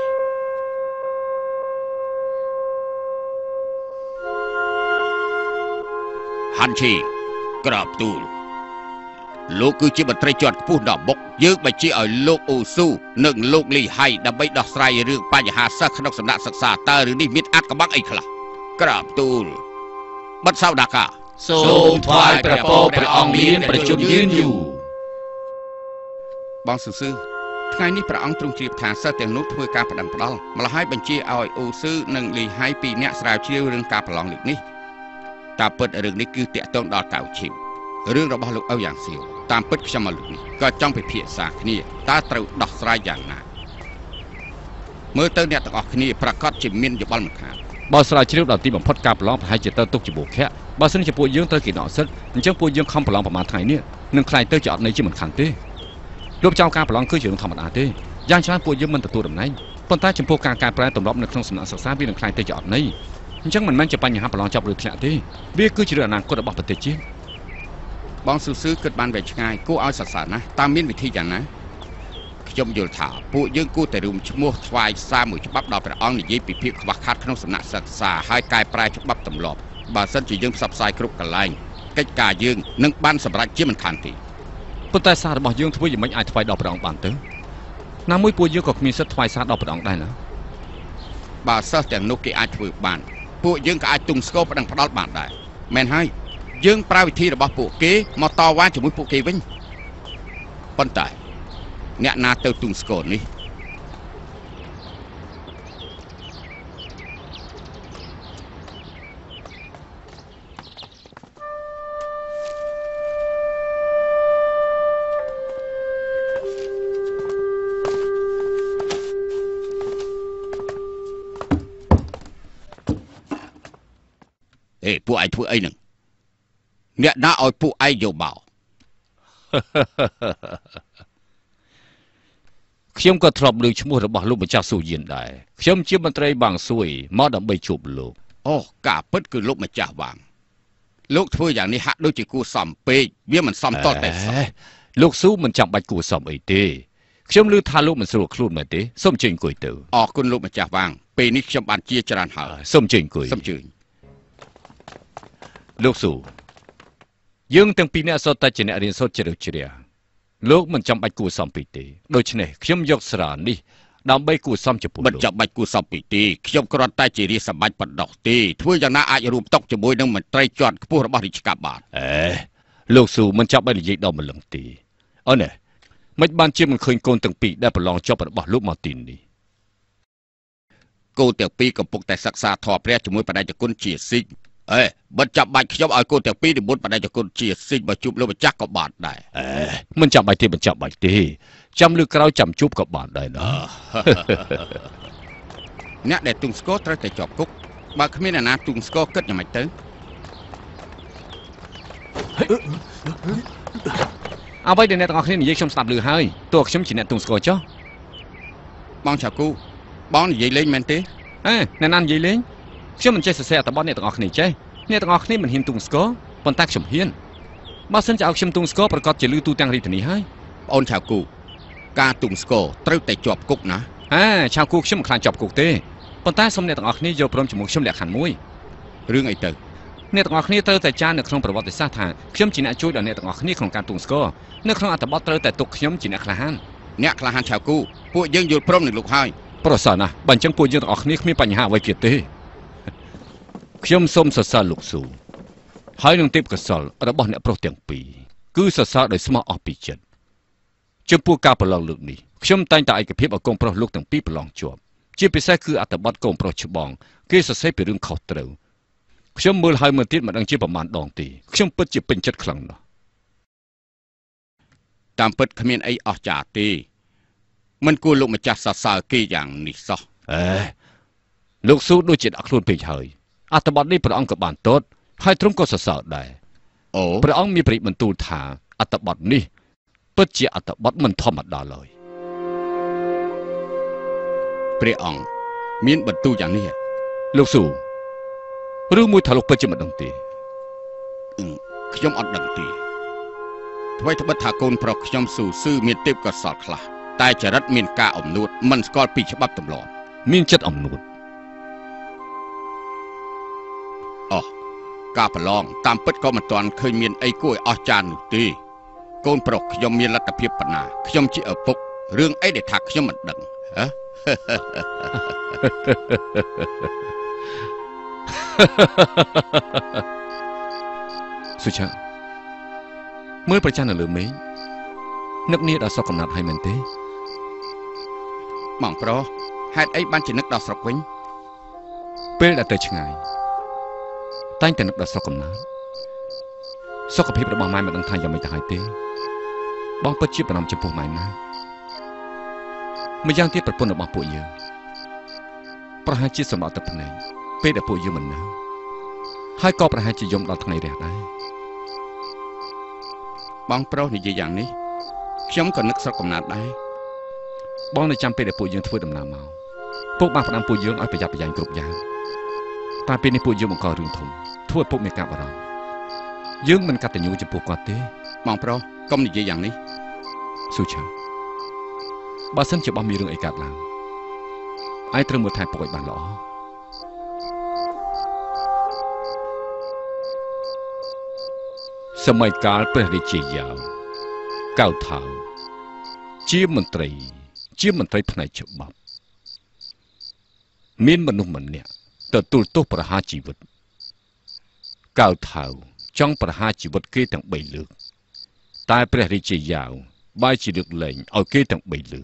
ហាន់ឈីក្រាបទូលលោកគឺជាមន្ត្រីជាន់ខ្ពស់ដល់មុខយើងបញ្ជាឲ្យលោកអូស៊ូនិងលោកលីហៃដើម្បីដោះស្រាយរឿងបញ្ហាសិស្សក្នុងសំណាក់សិក្សាតើរឿងនេះមានអាចកំបាំងអីខ្លះក្រាបទូលបិទសវដាកាសូមថ្វាយព្រះពរព្រះអង្គមានប្រជញ្ញយឺនយូរបងស៊ូស៊ឺថ្ងៃនេះព្រះអង្គទ្រង់ជ្រាបថាសិស្សទាំងនោះធ្វើការផ្ដិតផ្ដាល់ម្ល៉េះហើយបញ្ជាឲ្យអូស៊ឺនិងលីហៃពីរនាក់ស្រាវជ្រាវរឿងការប្រឡងលើកនេះតាមពិតរឿងនេះគឺតាក់ទងដល់កៅឈីមរឿងរបស់លោកអូយ៉ាងសៀវតាមពិតខ្ញុំមកលើកនេះក៏ចង់ពិភាក្សាគ្នាតើត្រូវដោះស្រាយយ៉ាងណាមើលទៅអ្នកទាំងអស់គ្នាប្រកាសជាមានយោបល់មិនខានបើស្រាវជ្រាវដល់ទីបំផុតការប្រឡងប្រហែលជាទៅទុកជាបុខៈបើសិនជាពួកយើងត្រូវគេដកសិទ្ធអញ្ចឹងពួកយើងខំប្រឡងប្រហែលថ្ងៃនេះនឹងខ្លាយទៅជាអត់ន័យជាមិនខានទេលោកចៅការប្រឡងគឺជារឿងធម្មតាទេយ៉ាងច្រើនពួកយើងមិនទទួលតំណែងប៉ុន្តែចំពោះការកែប្រែទម្លាប់នៅក្នុងសំណាក់សិក្សាវានឹងខ្លាយទៅជាអត់ន័យអញ្ចឹងមិនមែនជាបញ្ហាប្រឡងចប់ឬធ្លាក់ទេវាគឺជារឿងអនាគតរបស់ប្រទេសជាតិបងស៊ូស៊ឺគិតបានវែងឆ្ងាយគួរឲ្យសរសើរណាស់តើមានវិធីយ៉ាងណាខ្ញុំយល់ថាពួកយើងគួរតែរួមឈ្មោះថ្វាយសារមួយច្បាប់ដល់ព្រះអង្គនិយាយពីភាពខ្វះខាតក្នុងសំណាក់សិក្សាហើយកែប្រែច្បាប់ទម្លាប់បើសិនជាយើងផ្សព្វផ្សាយគ្រប់កន្លែងកិច្ចការយើងនឹងបានសម្រេចជាមិនខានទេប៉ុន្តែសាររបស់យើងធ្វើយ៉ាងម៉េចអាចថ្វាយដល់ព្រះអង្គបានទៅណាមួយពួកយើងក៏គ្មានសិទ្ធិថ្វាយសារដល់ព្រះអង្គដែរណាបើសិស្សទាំងនោះគេអាចធ្វើបានពួកយើងក៏អាចទុំស្គរប្តឹងផ្ដាល់បានដែរមែនហើយយើងប្រើវិធីរបស់ពួកគេមកតវ៉ាជាមួយពួកគេវិញប៉ុន្តែអ្នកណាទៅទុំស្គរនេះពួកឯងធ្វើអីនឹងអ្នកណាឲ្យពួកឯងយកមកខ្ញុំក៏ធ្លាប់លើឈ្មោះរបស់លោកម្ចាស់ស៊ូយៀនដែរខ្ញុំជាមន្ត្រីបាងស៊ុយមកដើម្បីជួបលោកអូការពិតគឺលោកម្ចាស់វាងលោកធ្វើយ៉ាងនេះហាក់ដូចជាគួរសមពេកវាមិនសមតតែសោះលោកស៊ូមិនចាំបាច់គួរសមអីទេខ្ញុំឮថាលោកមិនស្រួលខ្លួនមែនទេសូមជើញអង្គុយទៅអរគុណលោកម្ចាស់វាងពេលនេះខ្ញុំបានជាច្រើនហើយសូមជើញអង្គុយសូមជើញលោកស៊ូយើងទាំងពីរនាក់សុទ្ធតែជាអ្នករៀនសូត្រជ្រៅជ្រះលោកមិនចាំបាច់គួរសមពេកទេដូច្នេះខ្ញុំយកស្រានេះដើម្បីគួរសមចំពោះលោកមិនចាំបាច់គួរសមពេកទេខ្ញុំគ្រាន់តែជារាជសម្បត្តិបណ្ដោះទេធ្វើយ៉ាងណាអាចរួមតុកជាមួយនឹងមន្ត្រីជាន់ខ្ពស់របស់រាជការបានលោកស៊ូមិនចាំបាច់និយាយដល់ម្លឹងទេអូនមិនបានជាមិនឃើញកូនទាំងពីរដែលប្រឡងចប់របស់លោកមកទីនេះកូនទាំងពីរកំពុងតែសិក្សាធម៌ព្រះជាមួយបដិជគុណជាសិទ្ធមិនចាំបាច់ខ្ញុំឲ្យកូនទាំងពីរនិមន្តបដិជគុណជាសិទ្ធមកជួបលោកម្ចាស់ក៏បានដែរមិនចាំបាច់ទេមិនចាំបាច់ទេចាំលើក្រោយចាំជួបក៏បានដែរណាអ្នកដែលទុំស្គរត្រូវតែជាប់គុកបើគ្មានអ្នកណាទុំស្គរគិតយ៉ាងម៉េចទៅអ្វីដែលអ្នកទាំងអស់គ្នានិយាយខ្ញុំស្ដាប់ឮហើយតើខ្ញុំជាអ្នកទុំស្គរចុះបងឆាគូបងនិយាយលេងមែនទេអ្នកណានិយាយលេងខ្ញុំមិនចេះសរសេរអត្ថបទអ្នកទាំងអស់គ្នាចេះអ្នកទាំងអស់គ្នាមិនហ៊ានទុំស្គរប៉ុន្តែខ្ញុំហ៊ានបើសិនជាឲ្យខ្ញុំទុំស្គរប្រកាសជាឮទូទាំងរាជធានីហើយបងអូនឆាគូការទុំស្គរត្រូវតែជាប់គុកណាឆាគូខ្ញុំមិនខ្លាចជាប់គុកទេប៉ុន្តែសូមអ្នកទាំងអស់គ្នាយល់ព្រមជាមួយខ្ញុំលក្ខខណ្ឌមួយរឿងអីទៅអ្នកទាំងអស់គ្នាត្រូវតែចារនៅក្នុងប្រវត្តិសាស្ត្រថាខ្ញុំជាអ្នកជួយដល់អ្នកទាំងអស់គ្នាក្នុងការទុំស្គរនៅក្នុងអត្ថបទត្រូវតែទុកខ្ញុំជាអ្នកក្លាហានឆាគូពួកយើងយល់ព្រមនឹងលោកហើយប្រសើរណាស់បើអញ្ចឹងពួកយើងទាំងអស់គ្នាគ្មានបញ្ហាអ្វីទៀតទេខ្ញុំសូមសរសើរលោកស៊ូហើយនឹងទេពកោសល្យរបស់អ្នកប្រុសទាំងពីរគឺសរសើរដោយស្មោះអស់ពីចិត្តចំពោះការប្រឡងលើកនេះខ្ញុំតែងតែឯកភាពឲ្យកូនប្រុសលោកទាំងពីរប្រឡងជាប់ជាពិសេសគឺអត្ថបទកូនប្រុសច្បងគេសរសេរពីរឿងខុសត្រូវខ្ញុំមើលហើយមើលទៀតមិនដឹងជាប្រមាណដងទេខ្ញុំពិតជាពេញចិត្តខ្លាំងណាស់តាមពិតគ្មានអីអស្ចារ្យទេមិនគួរលោកម្ចាស់សរសើរគេយ៉ាងនេះសោះលោកស៊ូដូចជាដាក់ខ្លួនពេកហើយអត្ថបទនេះព្រះអង្គក៏បានទតហើយទ្រង់ក៏សរសើរដែរព្រះអង្គមានប្រិយបន្ទូលថាអត្ថបទនេះពិតជាអត្ថបទមិនធម្មតាឡើយព្រះអង្គមានបន្ទូលយ៉ាងនេះលោកស៊ូឬមួយថាលោកពិតជាមិនដឹងទេខ្ញុំអត់ដឹងទេអ្វីត្បិតថាកូនប្រុសខ្ញុំស៊ឺមានទេពកោសល្យខ្លះតែចរិតមានការអំនួតមិនស្គាល់ពីច្បាប់ទម្លាប់មានចិត្តអំនួតការប្រឡងតាមពិតក៏មិនទាន់ឃើញមានអីគួរឲ្យអស្ចារ្យនោះទេកូនប្រុសខ្ញុំមានលទ្ធភាពប៉ុណ្ណាខ្ញុំជាឪពុករឿងអីដែលថាខ្ញុំមិនដឹងសុឆាមើលប្រចាំនៅលើមេឃនឹកនេះដល់ស្រុកកំណត់ហើយមែនទេបងប្រុសហេតុអីបានជានឹកដល់ស្រុកវិញពេលដែលទៅឆ្ងាយតែងតែនឹកដល់ស្រុកកំណើតសុខភាពរបស់ម៉ែមិនដឹងថាយ៉ាងម៉េចទៅហើយទេបងពិតជាបារម្ភចំពោះម៉ែណាស់ម្យ៉ាងទៀតប្រពន្ធរបស់ពួកយើងប្រហែលជាសម្បត្តិទឹកភ្នែកពេលដែលពួកយើងមិននៅហើយក៏ប្រហែលជាយំដល់ថ្ងៃរះដែរបងប្រុសនិយាយយ៉ាងនេះខ្ញុំក៏នឹកស្រុកកំណើតដែរបងនៅចាំពេលដែលពួកយើងធ្វើដំណើរមកពុកបានផ្ដាំពួកយើងឲ្យប្រយ័ត្នប្រយែងគ្រប់យ៉ាងតែពេលនេះពួកយើងបង្ករឿងធំធ្វើឲ្យពុកមានការបារម្ភយើងមិនកតញ្ញូចំពោះគាត់ទេបងប្រុសកុំនិយាយយ៉ាងនេះស៊ូឆាបើសិនជាបងមានរឿងអីកើតឡើងឯងត្រូវមើលថែពុកឲ្យបានល្អសម័យកាលព្រះរាជាយ៉ាវកៅថៅជាមន្ត្រីផ្នែកច្បាប់មានមនុស្សម្នាក់ទទួលទោសប្រហារជីវិតកៅថៅចង់ប្រហារជីវិតគេទាំង3លើកតែព្រះរាជាយ៉ាវបែរជាលើកលែងឲ្យគេទាំង3លើក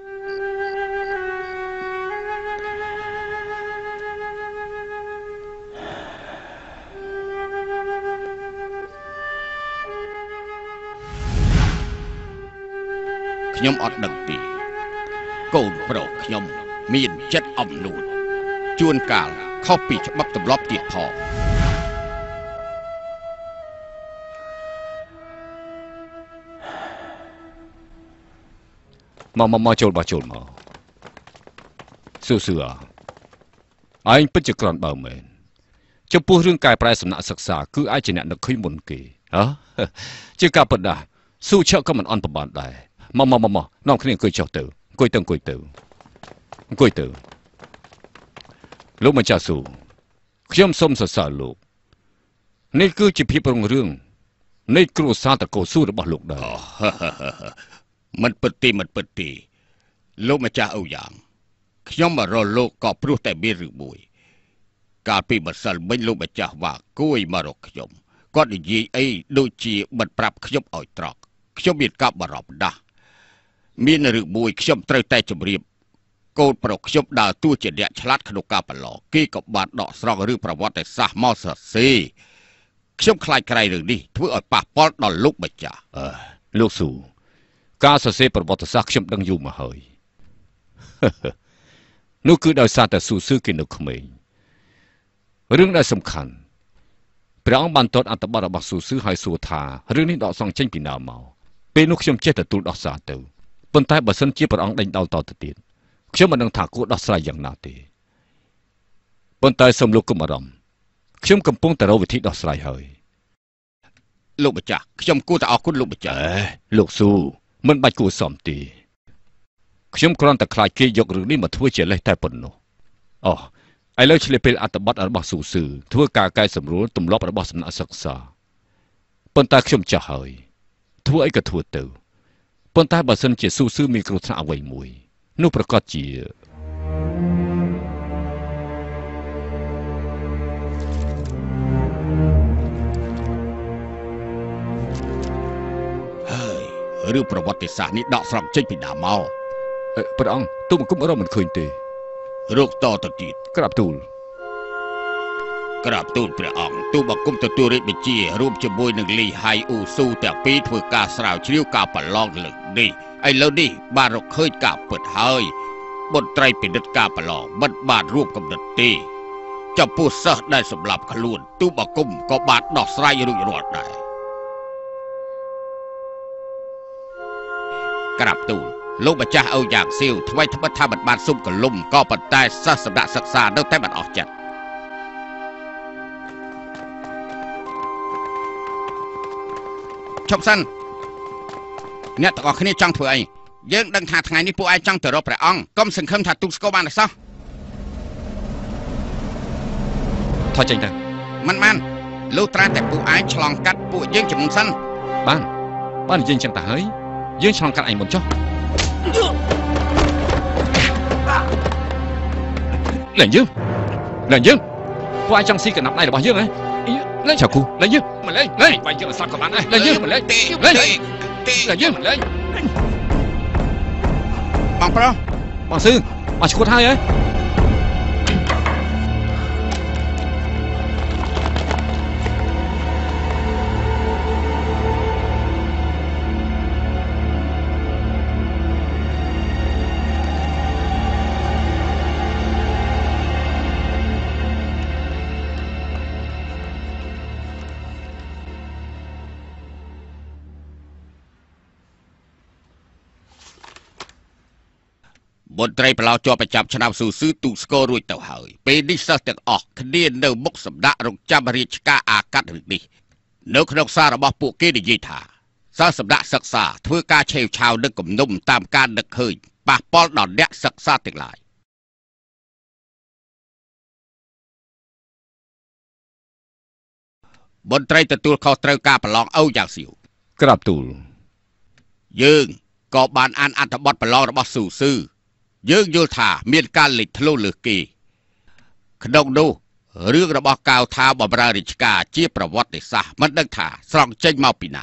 ខ្ញុំអត់ដឹងទេកូនប្រុសខ្ញុំមានចិត្តអំនួតជួនកាលខុសពីច្បាប់ទម្លាប់ទៀតផងមកចូលមកសួរអញពិតជាក្រំបើមែនចំពោះរឿងកែប្រែសំណាក់សិក្សាគឺអាចជាអ្នកនឹកឃើញមុនគេហ៎ជាការពិតណាស់ស៊ូឆក់ក៏មិនអន់ប្របានដែរមកនាំគ្នាអង្គុយចុះទៅអង្គុយទៅលោកម្ចាស់ស៊ូខ្ញុំសូមសរសើរលោកនេះគឺជាភាពរុងរឿងនៃគ្រួសារតកូស៊ូរបស់លោកដែរមិនពិតទេលោកម្ចាស់អូយ៉ាងខ្ញុំមករកលោកក៏ព្រោះតែមានរឿងមួយកាលពីម្សិលមិញលោកម្ចាស់វ៉ាគួយមករកខ្ញុំគាត់និយាយអីដូចជាបិទប្រាប់ខ្ញុំឲ្យត្រង់ខ្ញុំមានកាប់បារម្ភណាស់មានរឿងមួយខ្ញុំត្រូវតែជម្រាបកូនប្រុសខ្ញុំដើរតួជាអ្នកឆ្លាតក្នុងការប្រឡងគេក៏បានដកស្រង់រឿងប្រវត្តិសាស្ត្រមកសរសេរខ្ញុំខ្លាចក្រៃរឿងនេះធ្វើឲ្យប៉ះពាល់ដល់លោកម្ចាស់លោកស៊ូការសរសេរប្រវត្តិសាស្ត្រខ្ញុំដឹងយូរមកហើយនោះគឺដោយសារតែស៊ូគេនៅក្មេងរឿងដែលសំខាន់ព្រះអង្គបានទតអត្ថបទរបស់ស៊ូហើយសួរថារឿងនេះដកស្រង់ចេញពីណាមកពេលនោះខ្ញុំចេះទទួលដោះសារទៅប៉ុន្តែបើសិនជាព្រះអង្គដេញដោលតទៅទៀតខ្ញុំមិនដឹងថាគួរដោះស្រាយយ៉ាងណាទេប៉ុន្តែសូមលោកកុំអារម្មណ៍ខ្ញុំកំពុងតែរកវិធីដោះស្រាយហើយលោកម្ចាស់ខ្ញុំគួរតែអរគុណលោកម្ចាស់លោកស៊ូមិនបាច់គួរសមទេខ្ញុំគ្រាន់តែខ្លាចគេយករឿងនេះមកធ្វើជាលេសតែប៉ុណ្ណោះឥឡូវឆ្លៀតពេលអត្ថបទរបស់ស៊ូធ្វើការកែសម្រួលទម្លាប់របស់សំណាក់សិក្សាប៉ុន្តែខ្ញុំចាស់ហើយធ្វើអីក៏ធ្វើទៅប៉ុន្តែបើសិនជាស៊ូមានគ្រោះថ្នាក់អ្វីមួយនោះប្រកាសជារឿងប្រវត្តិសាស្ត្រនេះដកស្រង់ចេញពីណាមកព្រះអង្គទូលបង្គំរកមិនឃើញទេរកតទៅទៀតក្រាបទូលព្រះអង្គទូលបង្គំទទួលរាជបញ្ជារួមជាមួយនឹងលីហៃអ៊ូស៊ូទាំងពីរធ្វើការស្រាវជ្រាវការប្រឡងលើកនេះឥឡូវនេះបានរកឃើញការពិតហើយបុត្រីពិនិត្យការប្រឡងមិនបានរួមកំណត់ទេចំពោះសិស្សដែលសម្លាប់ខ្លួនទូលបង្គំក៏បានដោះស្រាយរួចរាល់ដែរក្រាបទូលលោកម្ចាស់អូយ៉ាងសៀវថ្មីត្បិតថាមិនបានសុំកលុំក៏ប៉ុន្តែសិស្សសម្រាប់សិក្សានៅតែមិនអស់ចិត្តឈប់សិនអ្នកទាំងអស់គ្នាចង់ធ្វើអីយើងដឹងថាថ្ងៃនេះពួកឯងចង់ទៅរកព្រះអង្គកុំសង្ឃឹមថាទូកស្គរបានទេសោះថយចេញទៅមិនបានលុះត្រាតែពួកឯងឆ្លងកាត់ពួកយើងជំនុំសិនបាននិយាយចឹងទៅហើយយើងឆ្លងកាត់ឯងមុនចុះឡើងយើងពួកឯងចង់ស៊ីកណ្ដាប់ដៃរបស់យើងហ៎លេងឆាគូលេងយើងមិនលេងបាយយើងអត់សក់ក៏បានដែរលេងយើងមិនលេងលេងយើងមិនលេងបងប្រុសបងស៊ឺមកឈួតហើយហ៎មន្ត្រីប្រឡោជាប់ប្រចាំឆ្នាំស៊ូទូស្គររួចទៅហើយពេលនេះសិស្សទាំងអស់គ្នានៅមុខសម្ដាក់រងចាំរាជការអាកាត់រឿងនេះនៅក្នុងសាររបស់ពួកគេនិយាយថាសិស្សសម្ដាក់សិក្សាធ្វើការឆេវឆាវនឹងគំនុំតាមការនឹកឃើញប៉ះពាល់ដល់អ្នកសិក្សាទាំងឡាយមន្ត្រីទទួលខុសត្រូវការប្រឡងអូយ៉ាងសៀវក្រាបទូលយើងក៏បានអានអត្ថបទប្រឡងរបស់ស៊ូយើងយល់ថាមានការលេចធ្លោលើសគេក្នុងនោះរឿងរបស់កៅថាបម្រើរាជការជាប្រវត្តិសាស្ត្រមិនដឹងថាស្រង់ចេញមកពីណា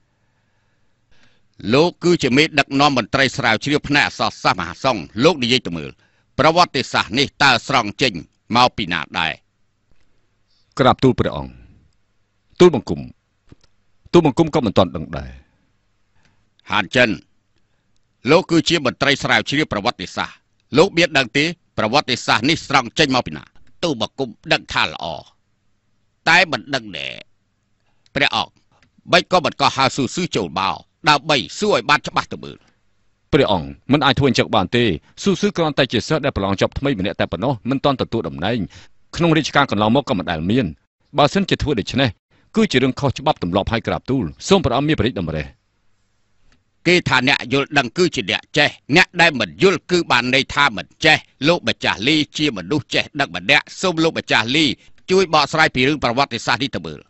លោកគឺជាមេដឹកនាំមន្ត្រីស្រាវជ្រាវផ្នែកអក្សរសាស្ត្រមហាសង្ឃលោកនិយាយទៅមើលប្រវត្តិសាស្ត្រនេះតើស្រង់ចេញមកពីណាដែរក្រាបទូលព្រះអង្គទូលបង្គំក៏មិនទាន់ដឹងដែរហានចិនលោកគឺជាមន្ត្រីស្រាវជ្រាវប្រវត្តិសាស្ត្រលោកមានដឹងទេប្រវត្តិសាស្ត្រនេះស្រង់ចេញមកពីណាទូលបង្គំដឹងថាល្អតែមិនដឹងដែរព្រះអង្គបិចក៏មិនកោះហៅស៊ូចូលមកដើម្បីសួរឲ្យបានច្បាស់ទៅមើលព្រះអង្គមិនអាចធ្វើអញ្ចឹងបានទេស៊ូស៊ឺគ្រាន់តែជាសិស្សដែលប្រឡងចប់ថ្មីម្នាក់តែប៉ុណ្ណោះមិនទាន់ទទួលតំណែងក្នុងរាជការកន្លងមកក៏មិនដែលមានបើសិនជាធ្វើដូច្នេះគឺជារឿងខុសច្បាប់ទម្លាប់ឲ្យក្រាបទូលសូមព្រះអង្គមានព្រះរាជតម្រិះគេថាអ្នកយល់ដឹងគឺជាអ្នកចេះអ្នកដែលមិនយល់គឺបានន័យថាមិនចេះលោកម្ចាស់លីជាមនុស្សចេះដឹកម្នាក់សូមលោកម្ចាស់លីជួយបកស្រាយពីរឿងប្រវត្តិសាស្ត្រនេះទៅមើល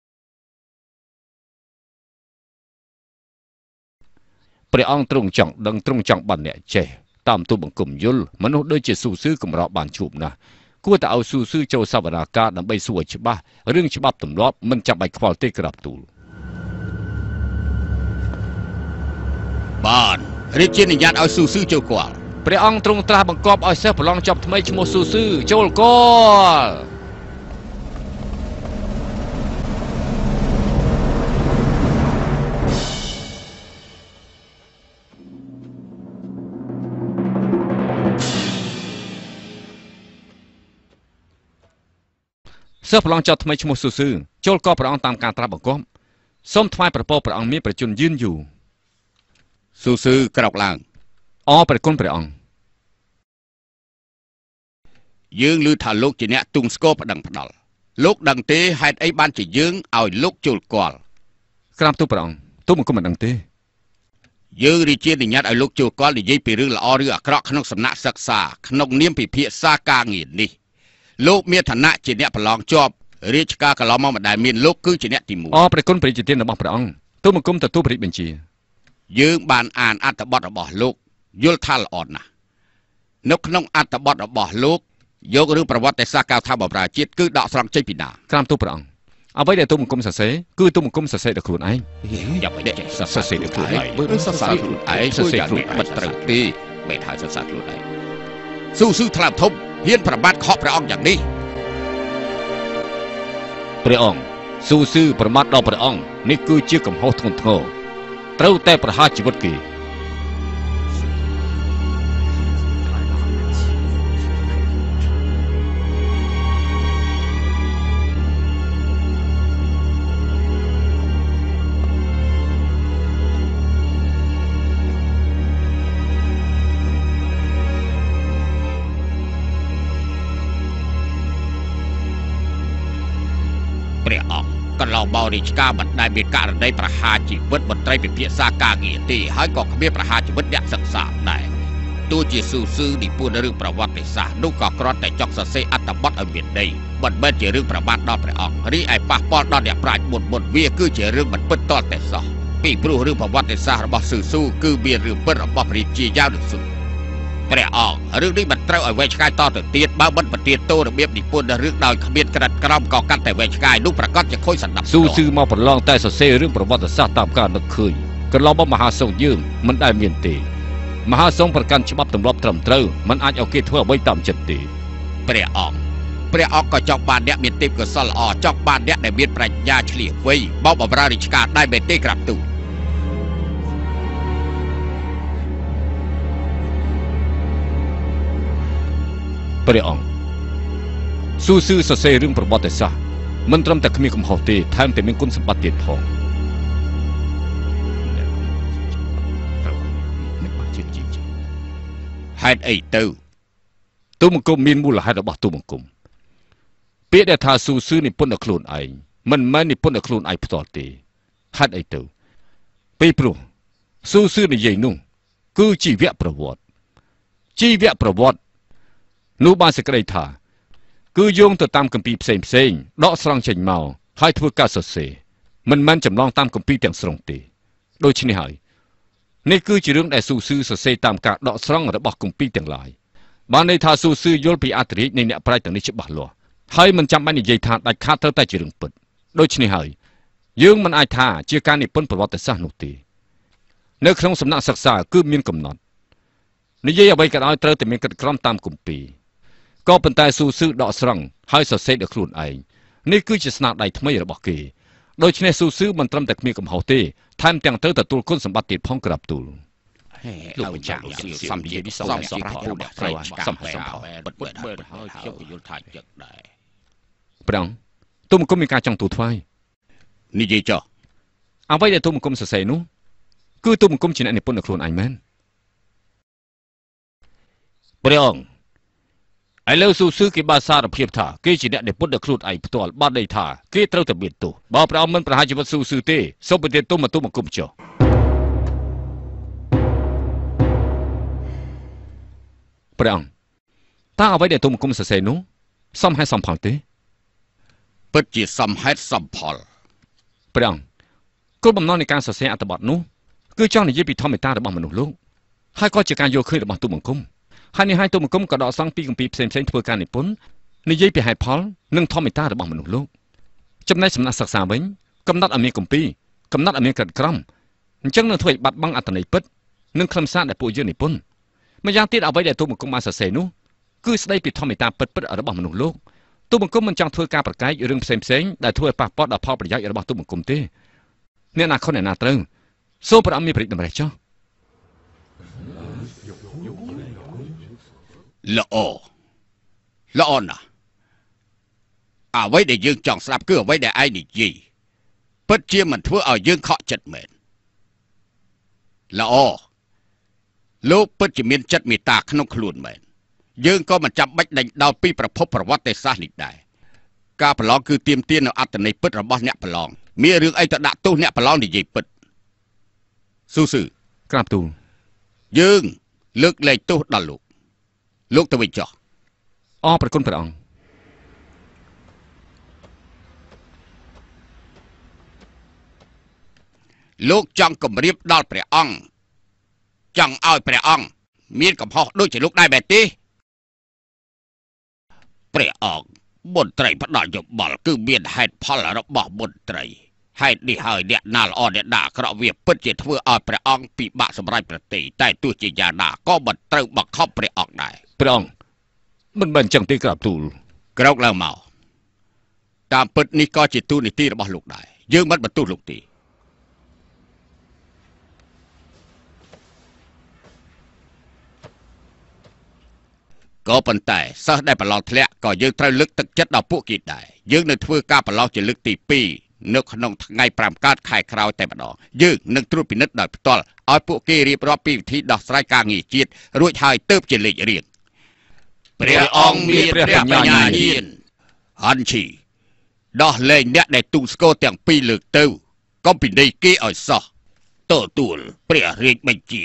ព្រះអង្គទ្រង់ចង់ដឹងទ្រង់ចង់បានអ្នកចេះតាមទូលបង្គំយល់មនុស្សដូចជាស៊ូស៊ឺកម្របានជួបណាស់គួរតែឲ្យស៊ូស៊ឺចូលសវនាការដើម្បីសួរច្បាស់រឿងច្បាប់ទម្លាប់មិនចាំបាច់ខ្វល់ទេក្រាបទូលបានរាជានុញ្ញាតឲ្យស៊ូស៊ឺចូលគាល់ព្រះអង្គទ្រង់ត្រាស់បង្គាប់ឲ្យសិស្សប្រឡងចប់ថ្មីឈ្មោះស៊ូស៊ឺចូលគាល់សិស្សប្រឡងចប់ថ្មីឈ្មោះស៊ូស៊ឺចូលគាល់ព្រះអង្គតាមការត្រាស់បង្គាប់សូមថ្វាយប្រពោព្រះអង្គមានប្រជញ្ញយឺនយូរស៊ូស៊ឺក្រោកឡើងអរព្រះគុណព្រះអង្គយើងឮថាលោកជាអ្នកទុំស្គរប្តឹងផ្ដាល់លោកដឹងទេហេតុអីបានជាយើងឲ្យលោកចូលគាល់ក្រាបទូលព្រះអង្គទូលបង្គំមិនដឹងទេយើងរាជានុញ្ញាតឲ្យលោកចូលគាល់និយាយពីរឿងល្អឬអាក្រក់ក្នុងសំណាក់សិក្សាក្នុងនាមពិភាក្សាការងារនេះលោកមានឋានៈជាអ្នកប្រឡងជាប់រាជការកន្លងមកមិនដែលមានលោកគឺជាអ្នកទី1 អរព្រះគុណព្រះរាជទានរបស់ព្រះអង្គទូលបង្គំទទួលព្រះរាជបញ្ជាយើងបានអានអត្ថបទរបស់លោកយល់ថាល្អណាស់នៅក្នុងអត្ថបទរបស់លោកយករឿងប្រវត្តិសាស្ត្រកាលថាបម្រើជាតិគឺដកស្រង់ចេញពីណាក្រាបទូលព្រះអង្គអ្វីដែលទូលបង្គំសរសេរគឺទូលបង្គំសរសេរដោយខ្លួនឯងយ៉ាប់មិនចេះសរសេរដោយខ្លួនឯងមើលសរសេរខ្លួនឯងសរសេរខ្លួនមិនត្រូវទេមិនថាសរសេរខ្លួនឯងស៊ូស៊ឺថ្លើមធំហ៊ានប្រមាថខកព្រះអង្គយ៉ាងនេះព្រះអង្គស៊ូស៊ឺប្រមាថដល់ព្រះអង្គនេះគឺជាកំហុសធ្ងន់ធ្ងរត្រូវតែប្រហារជីវិតគេព្រះអង្គកន្លងមករាជការមិនដែលមានករណីប្រហារជីវិតមន្ត្រីពិភាក្សាការងារទេហើយក៏គ្មានប្រហារជីវិតអ្នកសិក្សាដែរទោះជាស៊ូស៊ឺនិពន្ធរឿងប្រវត្តិសាស្ត្រនោះក៏គ្រាន់តែចង់សរសេរអត្ថបទឲ្យមានន័យមិនមែនជារឿងប្រមាថដល់ព្រះអង្គរីឯប៉ះពាល់ដល់អ្នកប្រាជ្ញមុនវាគឺជារឿងមិនពិតទាល់តែសោះពីព្រោះរឿងប្រវត្តិសាស្ត្ររបស់ស៊ូស៊ឺគឺមានរឿងពិតរបស់ព្រះរាជាយ៉ាងនឹងស៊ូព្រះអង្គរឿងនេះមិនត្រូវឲ្យវែងឆ្ងាយតទៅទៀតបើមិនបន្ទាទោរបៀបនិពន្ធរឿងដោយគ្មានក្រិតក្រមក៏កាន់តែវែងឆ្ងាយនោះប្រកាសជាខូចសណ្ដាប់ស៊ូស៊ឺមកប្រឡងតែសរសេររឿងប្រវត្តិសាស្ត្រតាមការនឹកឃើញកន្លងមកមហាសង្ឃយើងមិនដែលមានទេមហាសង្ឃប្រកាន់ច្បាប់ទម្លាប់ត្រឹមត្រូវមិនអាចឲ្យគេធ្វើអ្វីតាមចិត្តទេព្រះអង្គក៏ចង់បានអ្នកមានទេពកោសល្យល្អចង់បានអ្នកដែលមានប្រាជ្ញាឆ្លៀសវៃបោកបម្រើរាជការដែរមែនទេក្រាបទូលព្រះអង្គស៊ូស៊ឺសរសេររឿងប្រវត្តិសាស្ត្រមិនត្រឹមតែគ្មានកំហុសទេថែមទាំងមានគុណសម្បត្តិទៀតផងហេតុអីទៅទូលបង្គំមានមូលហេតុរបស់ទូលបង្គំពាក្យដែលថាស៊ូស៊ឺនិពន្ធដល់ខ្លួនឯងមិនមែននិពន្ធដល់ខ្លួនឯងផ្ទាល់ទេហេតុអីទៅពេលព្រោះស៊ូស៊ឺនិយាយនោះគឺជីវប្រវត្តិនោះបានសេចក្តីថាគឺយោងទៅតាមគម្ពីរផ្សេងដកស្រង់ចេញមកហើយធ្វើការសរសេរមិនមែនចម្លងតាមគម្ពីរទាំងស្រុងទេដូច្នេះហើយនេះគឺជារឿងដែលស៊ូស៊ឺសរសេរតាមការដកស្រង់របស់គម្ពីរទាំងឡាយបានន័យថាស៊ូស៊ឺយល់ពីអត្ថន័យនៃអ្នកប្រាជ្ញទាំងនេះច្បាស់លាស់ហើយមិនចាំបាច់និយាយថាដាច់ខាតត្រូវតែជារឿងពិតដូច្នេះហើយយើងមិនអាចថាជាការនិពន្ធប្រវត្តិសាស្ត្រនោះទេនៅក្នុងសំណាក់សិក្សាគឺមានកំណត់និយាយអ្វីក៏ដោយត្រូវតែមានកិត្តក្រមតាមគម្ពីរក៏ប៉ុន្តែស៊ូស៊ឺដកស្រង់ហើយសរសេរដោយខ្លួនឯងនេះគឺជាស្នាដៃថ្មីរបស់គេដូច្នេះស៊ូស៊ឺមិនត្រឹមតែគ្មានកំហុសទេថែមទាំងត្រូវទទួលគុណសម្បត្តិទៀតផងក្រាបទូលលោកម្ចាស់សំជាវិសោសម្រាប់ពូអ្នកប្រៃសំបិតហើយខ្ញុំក៏យល់ថាចឹងដែរព្រះអង្គទូលបង្គំមានការចង់ទូលថ្វាយនិយាយចុះអ្វីដែលទូលបង្គំសរសេរនោះគឺទូលបង្គំជាអ្នកនិពន្ធដល់ខ្លួនឯងមែនព្រះអង្គឥឡូវស៊ូស៊ឺគេបានសារភាពថាគេជាអ្នកដែលពុតដល់ខ្លួនឯងផ្ទាល់បានន័យថាគេត្រូវតែមានទោសបើព្រះអង្គមិនប្រហារជីវិតស៊ូស៊ឺទេសូមប្រទានទោសមកទូបង្គំចុះព្រះអង្គតើអ្វីដែលទូបង្គំសរសេរនោះសមហេតុសមផលទេពិតជាសមហេតុសមផលព្រះអង្គគោលបំណងនៃការសរសេរអត្ថបទនោះគឺចង់និយាយពីធម្មតារបស់មនុស្សលោកហើយក៏ជាការយល់ឃើញរបស់ទូបង្គំហើយនេះហើយទូបង្គំក៏ដកស្រង់ពីគម្ពីរផ្សេងៗធ្វើការនិពន្ធនិយាយពីហេតុផលនិងធម្មតារបស់មនុស្សលោកចំណែកសំណាក់សិក្សាវិញកំណត់ឲ្យមានគម្ពីរកំណត់ឲ្យមានក្រិតក្រមអញ្ចឹងនឹងធ្វើឲ្យបាត់បង់អត្ថន័យពិតនិងខ្លឹមសារដែលពួកយើងនិពន្ធម្យ៉ាងទៀតអ្វីដែលទូបង្គំបានសរសេរនោះគឺស្ដីពីធម្មតាពិតៗរបស់មនុស្សលោកទូបង្គំមិនចង់ធ្វើការប្រកែករឿងផ្សេងៗដែលធ្វើឲ្យប៉ះពាល់ដល់ផលប្រយោជន៍របស់ទូបង្គំទេអ្នកណាខុសអ្នកណាត្រូវសូមព្រះអង្គមានព្រះតម្រេះចុះល្អណាស់អ្វីដែលយើងចង់ស្ដាប់គឺអ្វីដែលឯងនិយាយពិតជាមិនធ្វើឲ្យយើងខកចិត្តមែនល្អលោកពិតជាមានចិត្តមេត្តាក្នុងខ្លួនមែនយើងក៏មិនចាំបាច់ដេញដោលពីប្រភពប្រវត្តិសាស្ត្រនេះដែរការប្រឡងគឺទាមទារនៅអត្ថន័យពិតរបស់អ្នកប្រឡងមានរឿងអីទៅដាក់ទោសអ្នកប្រឡងនិយាយពិតស៊ូស៊ឺក្រាបទូលយើងលើកលែងទោសដល់លោកទៅវិញចុះអរព្រះគុណព្រះអង្គលោកចង់គម្រាមដល់ព្រះអង្គចង់ឲ្យព្រះអង្គមានកំហុសដូចជាលោកដែរបែបទេព្រះអង្គមន្ត្រីផ្ដាល់យោបល់គឺមានហេតុផលរបស់មន្ត្រីហេតុនេះហើយអ្នកណាល្អអ្នកណាអាក្រក់វាពិតជាធ្វើឲ្យព្រះអង្គពិបាកសម្រេចប្រតិតែទោះជាយ៉ាងណាក៏មិនត្រូវបង្ខំព្រះអង្គដែរព្រះអង្គមិនមែនចឹងទេក្រាបទូលក្រោកឡើងមកតាមពិតនេះក៏ជាទូនីតិរបស់លោកដែរយើងមិនបន្ទោសលោកទេក៏ប៉ុន្តែសិស្សដែលប្រឡងធ្លាក់ក៏យើងត្រូវលើកទឹកចិត្តដល់ពួកគេដែរយើងនឹងធ្វើការប្រឡងជាលើកទី2នៅក្នុងថ្ងៃ5កើតខែក្រោយតែម្ដងយើងនឹងត្រួតពិនិត្យដោយផ្ទាល់ឲ្យពួកគេរៀបរាប់ពីវិធីដោះស្រាយការងារជាតិរួចហើយទើបជាលេខរៀងព្រះអង្គមានព្រះបញ្ញាញាណហាន់ឈីដោះលែងអ្នកដែលទូស្គរទាំងពីរលើកទៅកុំពិន័យគេឲ្យសោះទទួលព្រះរាជបញ្ជា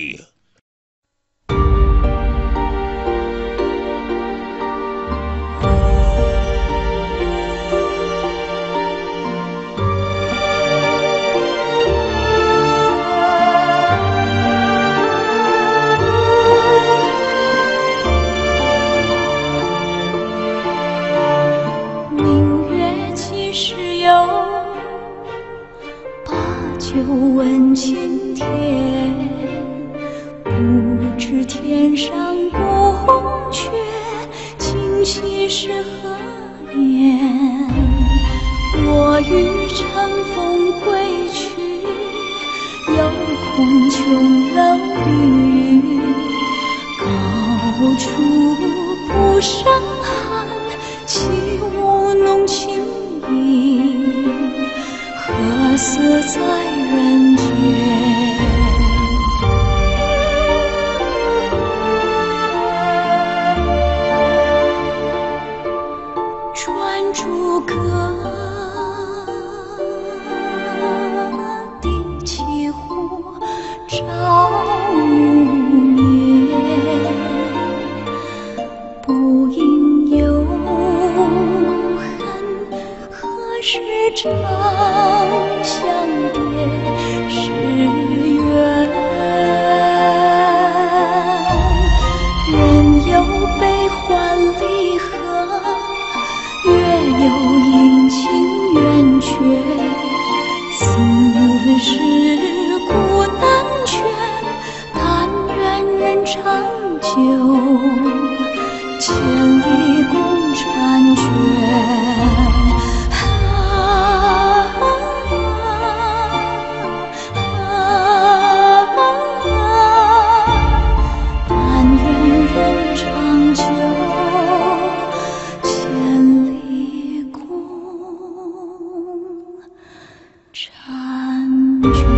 问青天，不知天上宫阙，今夕是何年？我欲乘风归去，又恐琼楼玉，高处不胜寒，起舞弄清影，何似在人间？转朱阁，低绮户，照无眠。不应有恨，何时长相别？是缘。人有悲欢离合，月有阴晴圆缺，此事古难全，但愿人长久，千里共婵娟。婵娟。